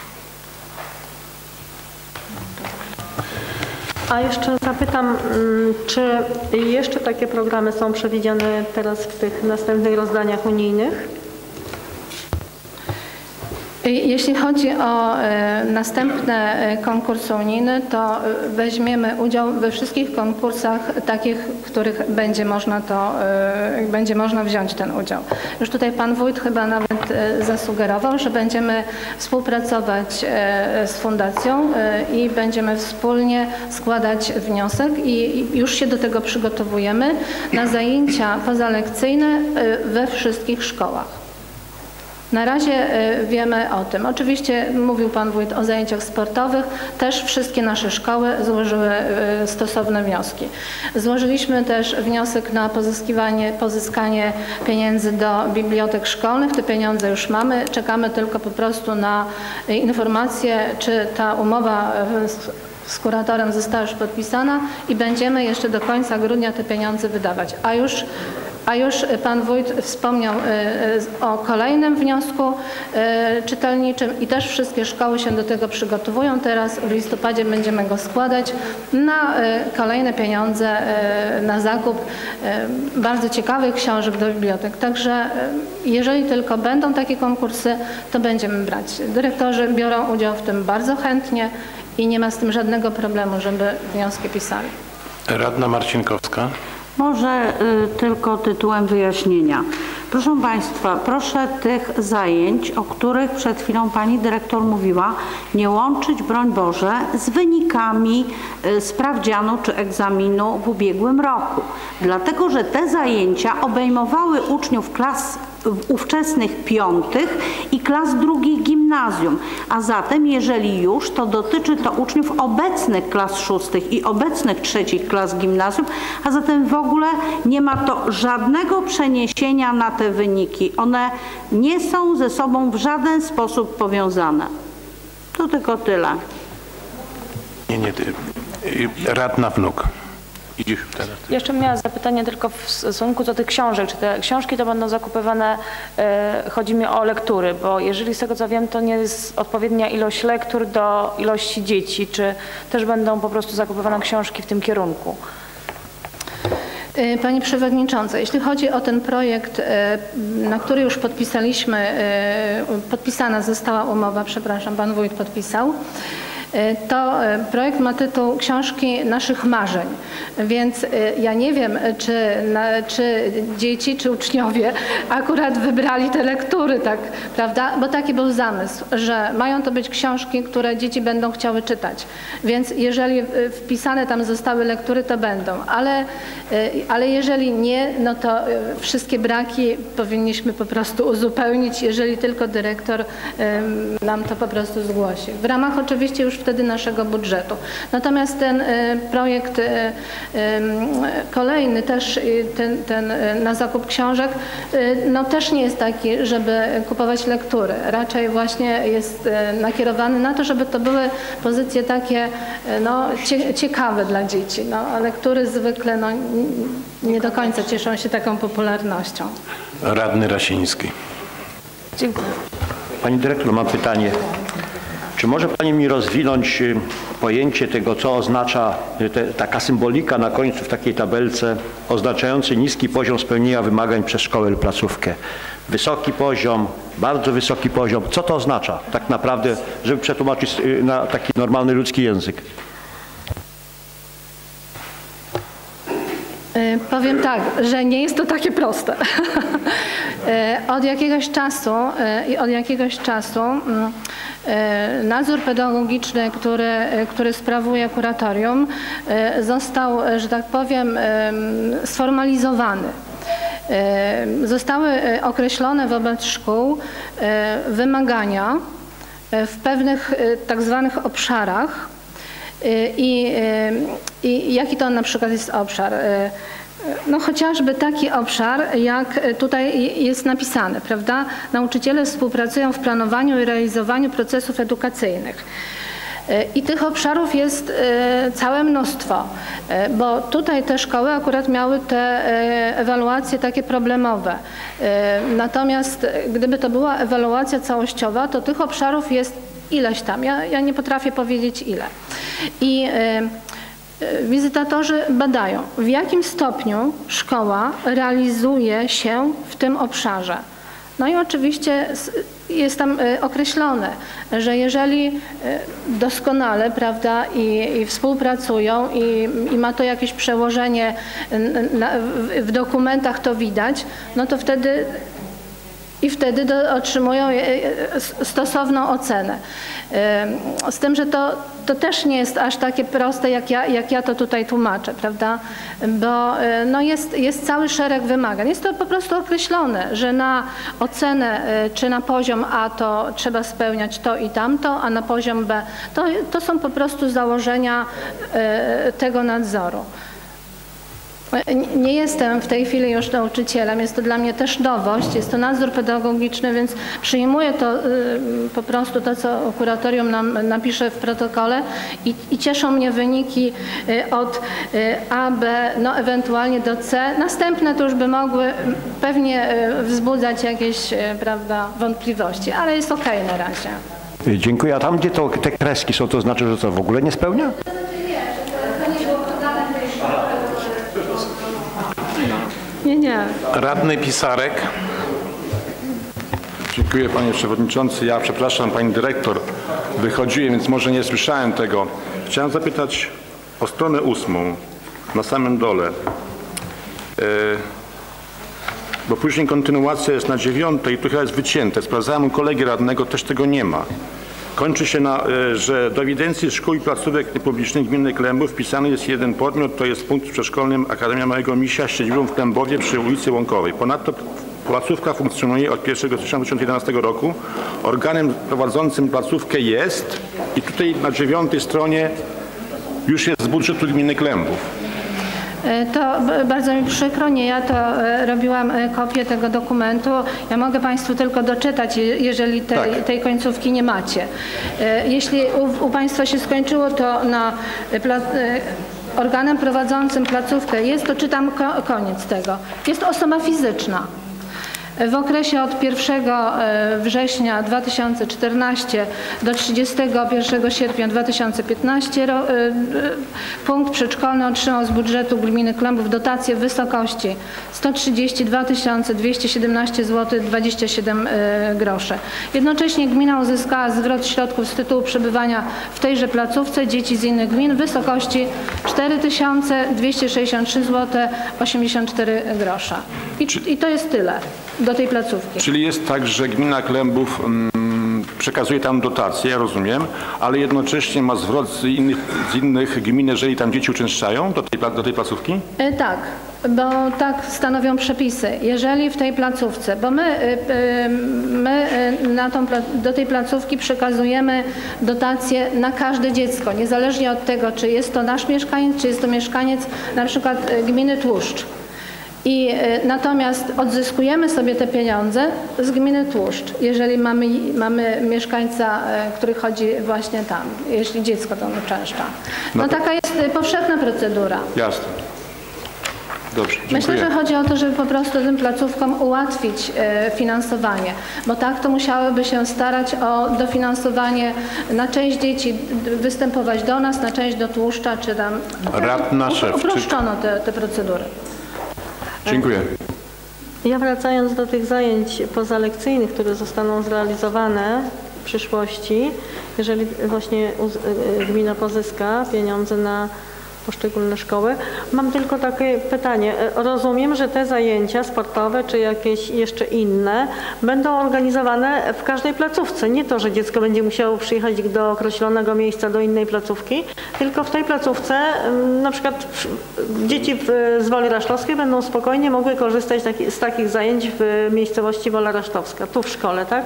A jeszcze zapytam, czy jeszcze takie programy są przewidziane teraz w tych następnych rozdaniach unijnych? Jeśli chodzi o następne konkursy unijne, to weźmiemy udział we wszystkich konkursach takich, w których będzie można to, będzie można wziąć ten udział. Już tutaj pan wójt chyba nawet zasugerował, że będziemy współpracować z fundacją i będziemy wspólnie składać wniosek i już się do tego przygotowujemy na zajęcia pozalekcyjne we wszystkich szkołach. Na razie wiemy o tym. Oczywiście mówił pan wójt o zajęciach sportowych. Też wszystkie nasze szkoły złożyły stosowne wnioski. Złożyliśmy też wniosek na pozyskiwanie, pozyskanie pieniędzy do bibliotek szkolnych. Te pieniądze już mamy. Czekamy tylko po prostu na informację, czy ta umowa z kuratorem została już podpisana i będziemy jeszcze do końca grudnia te pieniądze wydawać. A już A już pan wójt wspomniał o kolejnym wniosku czytelniczym i też wszystkie szkoły się do tego przygotowują. Teraz w listopadzie będziemy go składać na kolejne pieniądze na zakup bardzo ciekawych książek do bibliotek. Także jeżeli tylko będą takie konkursy, to będziemy brać. Dyrektorzy biorą udział w tym bardzo chętnie i nie ma z tym żadnego problemu, żeby wnioski pisali. Radna Marcinkowska. Może y, tylko tytułem wyjaśnienia. Proszę Państwa, proszę tych zajęć, o których przed chwilą Pani Dyrektor mówiła, nie łączyć, broń Boże, z wynikami y, sprawdzianu czy egzaminu w ubiegłym roku. Dlatego, że te zajęcia obejmowały uczniów klas ówczesnych piątych i klas drugich gimnazjum, a zatem jeżeli już, to dotyczy to uczniów obecnych klas szóstych i obecnych trzecich klas gimnazjum, a zatem w ogóle nie ma to żadnego przeniesienia na te wyniki. One nie są ze sobą w żaden sposób powiązane. To tylko tyle. Nie, nie, radna Wnuk. Jeszcze miała zapytanie tylko w stosunku do tych książek. Czy te książki to będą zakupywane, e, chodzi mi o lektury, bo jeżeli z tego co wiem, to nie jest odpowiednia ilość lektur do ilości dzieci. Czy też będą po prostu zakupywane książki w tym kierunku? Pani Przewodnicząca, jeśli chodzi o ten projekt, na który już podpisaliśmy, podpisana została umowa, przepraszam, pan wójt podpisał, to projekt ma tytuł Książki naszych marzeń, więc ja nie wiem, czy, na, czy dzieci, czy uczniowie akurat wybrali te lektury, tak, prawda? Bo taki był zamysł, że mają to być książki, które dzieci będą chciały czytać, więc jeżeli wpisane tam zostały lektury, to będą, ale, ale jeżeli nie, no to wszystkie braki powinniśmy po prostu uzupełnić, jeżeli tylko dyrektor nam to po prostu zgłosi. W ramach oczywiście już wtedy naszego budżetu. Natomiast ten projekt kolejny też, ten, ten na zakup książek, no też nie jest taki, żeby kupować lektury. Raczej właśnie jest nakierowany na to, żeby to były pozycje takie no, ciekawe dla dzieci. No, a lektury zwykle no, nie do końca cieszą się taką popularnością. Radny Rasiński. Dziękuję. Pani dyrektor, mam pytanie. Czy może Pani mi rozwinąć pojęcie tego, co oznacza te, taka symbolika na końcu w takiej tabelce oznaczający niski poziom spełnienia wymagań przez szkołę lub placówkę? Wysoki poziom, bardzo wysoki poziom. Co to oznacza tak naprawdę, żeby przetłumaczyć na taki normalny ludzki język? Powiem tak, że nie jest to takie proste. Od jakiegoś czasu i od jakiegoś czasu nadzór pedagogiczny, który, który sprawuje kuratorium, został, że tak powiem, sformalizowany. Zostały określone wobec szkół wymagania w pewnych tak zwanych obszarach. I, I jaki to na przykład jest obszar? No chociażby taki obszar, jak tutaj jest napisane, prawda? Nauczyciele współpracują w planowaniu i realizowaniu procesów edukacyjnych. I tych obszarów jest całe mnóstwo, bo tutaj te szkoły akurat miały te ewaluacje takie problemowe. Natomiast gdyby to była ewaluacja całościowa, to tych obszarów jest ileś tam. Ja, ja nie potrafię powiedzieć ile. I wizytatorzy badają, w jakim stopniu szkoła realizuje się w tym obszarze. No i oczywiście jest tam określone, że jeżeli doskonale, prawda, i, i współpracują i, i ma to jakieś przełożenie na, w, w dokumentach, to widać, no to wtedy i wtedy do, otrzymują stosowną ocenę. Z tym, że to, to też nie jest aż takie proste, jak ja, jak ja to tutaj tłumaczę, prawda? Bo no jest, jest cały szereg wymagań. Jest to po prostu określone, że na ocenę czy na poziom A to trzeba spełniać to i tamto, a na poziom B to, to są po prostu założenia tego nadzoru. Nie jestem w tej chwili już nauczycielem, jest to dla mnie też nowość, jest to nadzór pedagogiczny, więc przyjmuję to po prostu to, co kuratorium nam napisze w protokole i, i cieszą mnie wyniki od A, B, no ewentualnie do C. Następne to już by mogły pewnie wzbudzać jakieś, prawda, wątpliwości, ale jest okej na razie. Dziękuję. A tam, gdzie to, te kreski są, to znaczy, że to w ogóle nie spełnia? Nie, nie. Radny Pisarek. Dziękuję panie przewodniczący. Ja przepraszam pani dyrektor, wychodziłem, więc może nie słyszałem tego. Chciałem zapytać o stronę ósmą na samym dole. Yy, bo później kontynuacja jest na dziewiątej i tu chyba jest wycięte. Sprawdzałem u kolegi radnego, też tego nie ma. Kończy się na, że do ewidencji szkół i placówek niepublicznych gminy Klębów wpisany jest jeden podmiot, to jest punkt przedszkolny Akademia Małego Misia z siedzibą w Klębowie przy ulicy Łąkowej. Ponadto placówka funkcjonuje od pierwszego stycznia dwa tysiące jedenastego roku. Organem prowadzącym placówkę jest i tutaj na dziewiątej stronie już jest z budżetu gminy Klębów. To bardzo mi przykro, nie ja to robiłam kopię tego dokumentu. Ja mogę Państwu tylko doczytać, jeżeli tej, tak. tej końcówki nie macie. Jeśli u, u Państwa się skończyło, to na organem prowadzącym placówkę jest, to czytam ko, koniec tego. Jest osoba fizyczna. W okresie od pierwszego września dwa tysiące czternastego do trzydziestego pierwszego sierpnia dwa tysiące piętnastego punkt przedszkolny otrzymał z budżetu gminy Klębów dotację w wysokości sto trzydzieści dwa tysiące dwieście siedemnaście złotych dwadzieścia siedem groszy. Jednocześnie gmina uzyskała zwrot środków z tytułu przebywania w tejże placówce dzieci z innych gmin w wysokości cztery tysiące dwieście sześćdziesiąt trzy złote osiemdziesiąt cztery grosze. I, I to jest tyle do tej placówki. Czyli jest tak, że gmina Klębów mm, przekazuje tam dotacje, ja rozumiem, ale jednocześnie ma zwrot z innych, z innych gmin, jeżeli tam dzieci uczęszczają do tej, do tej placówki? E, tak, bo tak stanowią przepisy. Jeżeli w tej placówce, bo my, e, my na tą, do tej placówki przekazujemy dotacje na każde dziecko, niezależnie od tego, czy jest to nasz mieszkaniec, czy jest to mieszkaniec na przykład gminy Tłuszcz. I y, natomiast odzyskujemy sobie te pieniądze z gminy Tłuszcz, jeżeli mamy, mamy mieszkańca, y, który chodzi właśnie tam, jeśli dziecko tam uczęszcza. No, no to... taka jest y, powszechna procedura. Jasne. Dobrze, dziękuję. Myślę, że chodzi o to, żeby po prostu tym placówkom ułatwić y, finansowanie, bo tak to musiałyby się starać o dofinansowanie na część dzieci, występować do nas, na część do Tłuszcza, czy tam. Radna Szewczyk. Uproszczono te, te procedury. Dziękuję. Ja wracając do tych zajęć pozalekcyjnych, które zostaną zrealizowane w przyszłości, jeżeli właśnie gmina pozyska pieniądze na poszczególne szkoły. Mam tylko takie pytanie. Rozumiem, że te zajęcia sportowe czy jakieś jeszcze inne będą organizowane w każdej placówce. Nie to, że dziecko będzie musiało przyjechać do określonego miejsca, do innej placówki, tylko w tej placówce na przykład dzieci z Woli Rasztowskiej będą spokojnie mogły korzystać z takich zajęć w miejscowości Wola Rasztowska, tu w szkole, tak?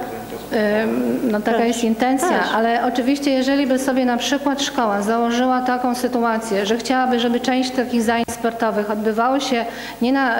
No taka jest intencja, Też. ale oczywiście jeżeli by sobie na przykład szkoła założyła taką sytuację, że chciałaby, żeby część takich zajęć sportowych odbywało się nie na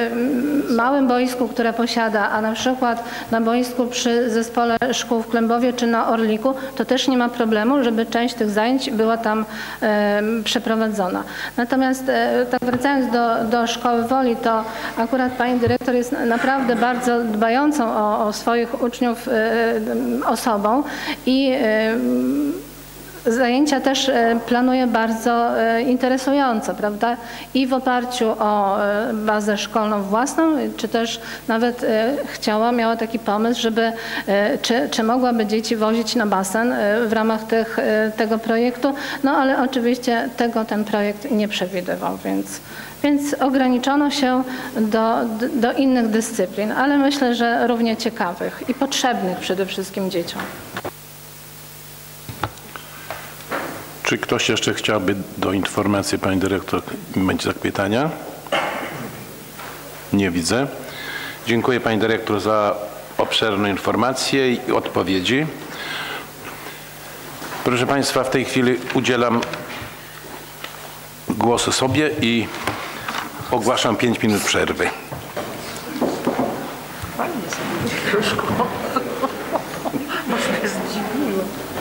małym boisku, które posiada, a na przykład na boisku przy zespole szkół w Klębowie czy na Orliku, to też nie ma problemu, żeby część tych zajęć była tam e, przeprowadzona. Natomiast e, tak wracając do, do szkoły Woli, to akurat pani dyrektor jest naprawdę bardzo dbającą o, o swoich uczniów e, osobą i e, Zajęcia też e, planuję bardzo e, interesujące, prawda? I w oparciu o e, bazę szkolną własną, czy też nawet e, chciała, miała taki pomysł, żeby e, czy, czy mogłaby dzieci wozić na basen e, w ramach tych, e, tego projektu, no ale oczywiście tego ten projekt nie przewidywał, więc, więc ograniczono się do, do innych dyscyplin, ale myślę, że równie ciekawych i potrzebnych przede wszystkim dzieciom. Czy ktoś jeszcze chciałby do informacji pani dyrektor mieć zapytania? Nie widzę. Dziękuję pani dyrektor za obszerną informację i odpowiedzi. Proszę państwa, w tej chwili udzielam głosu sobie i ogłaszam pięć minut przerwy. Fajnie sobie, Bo się zdziwiło.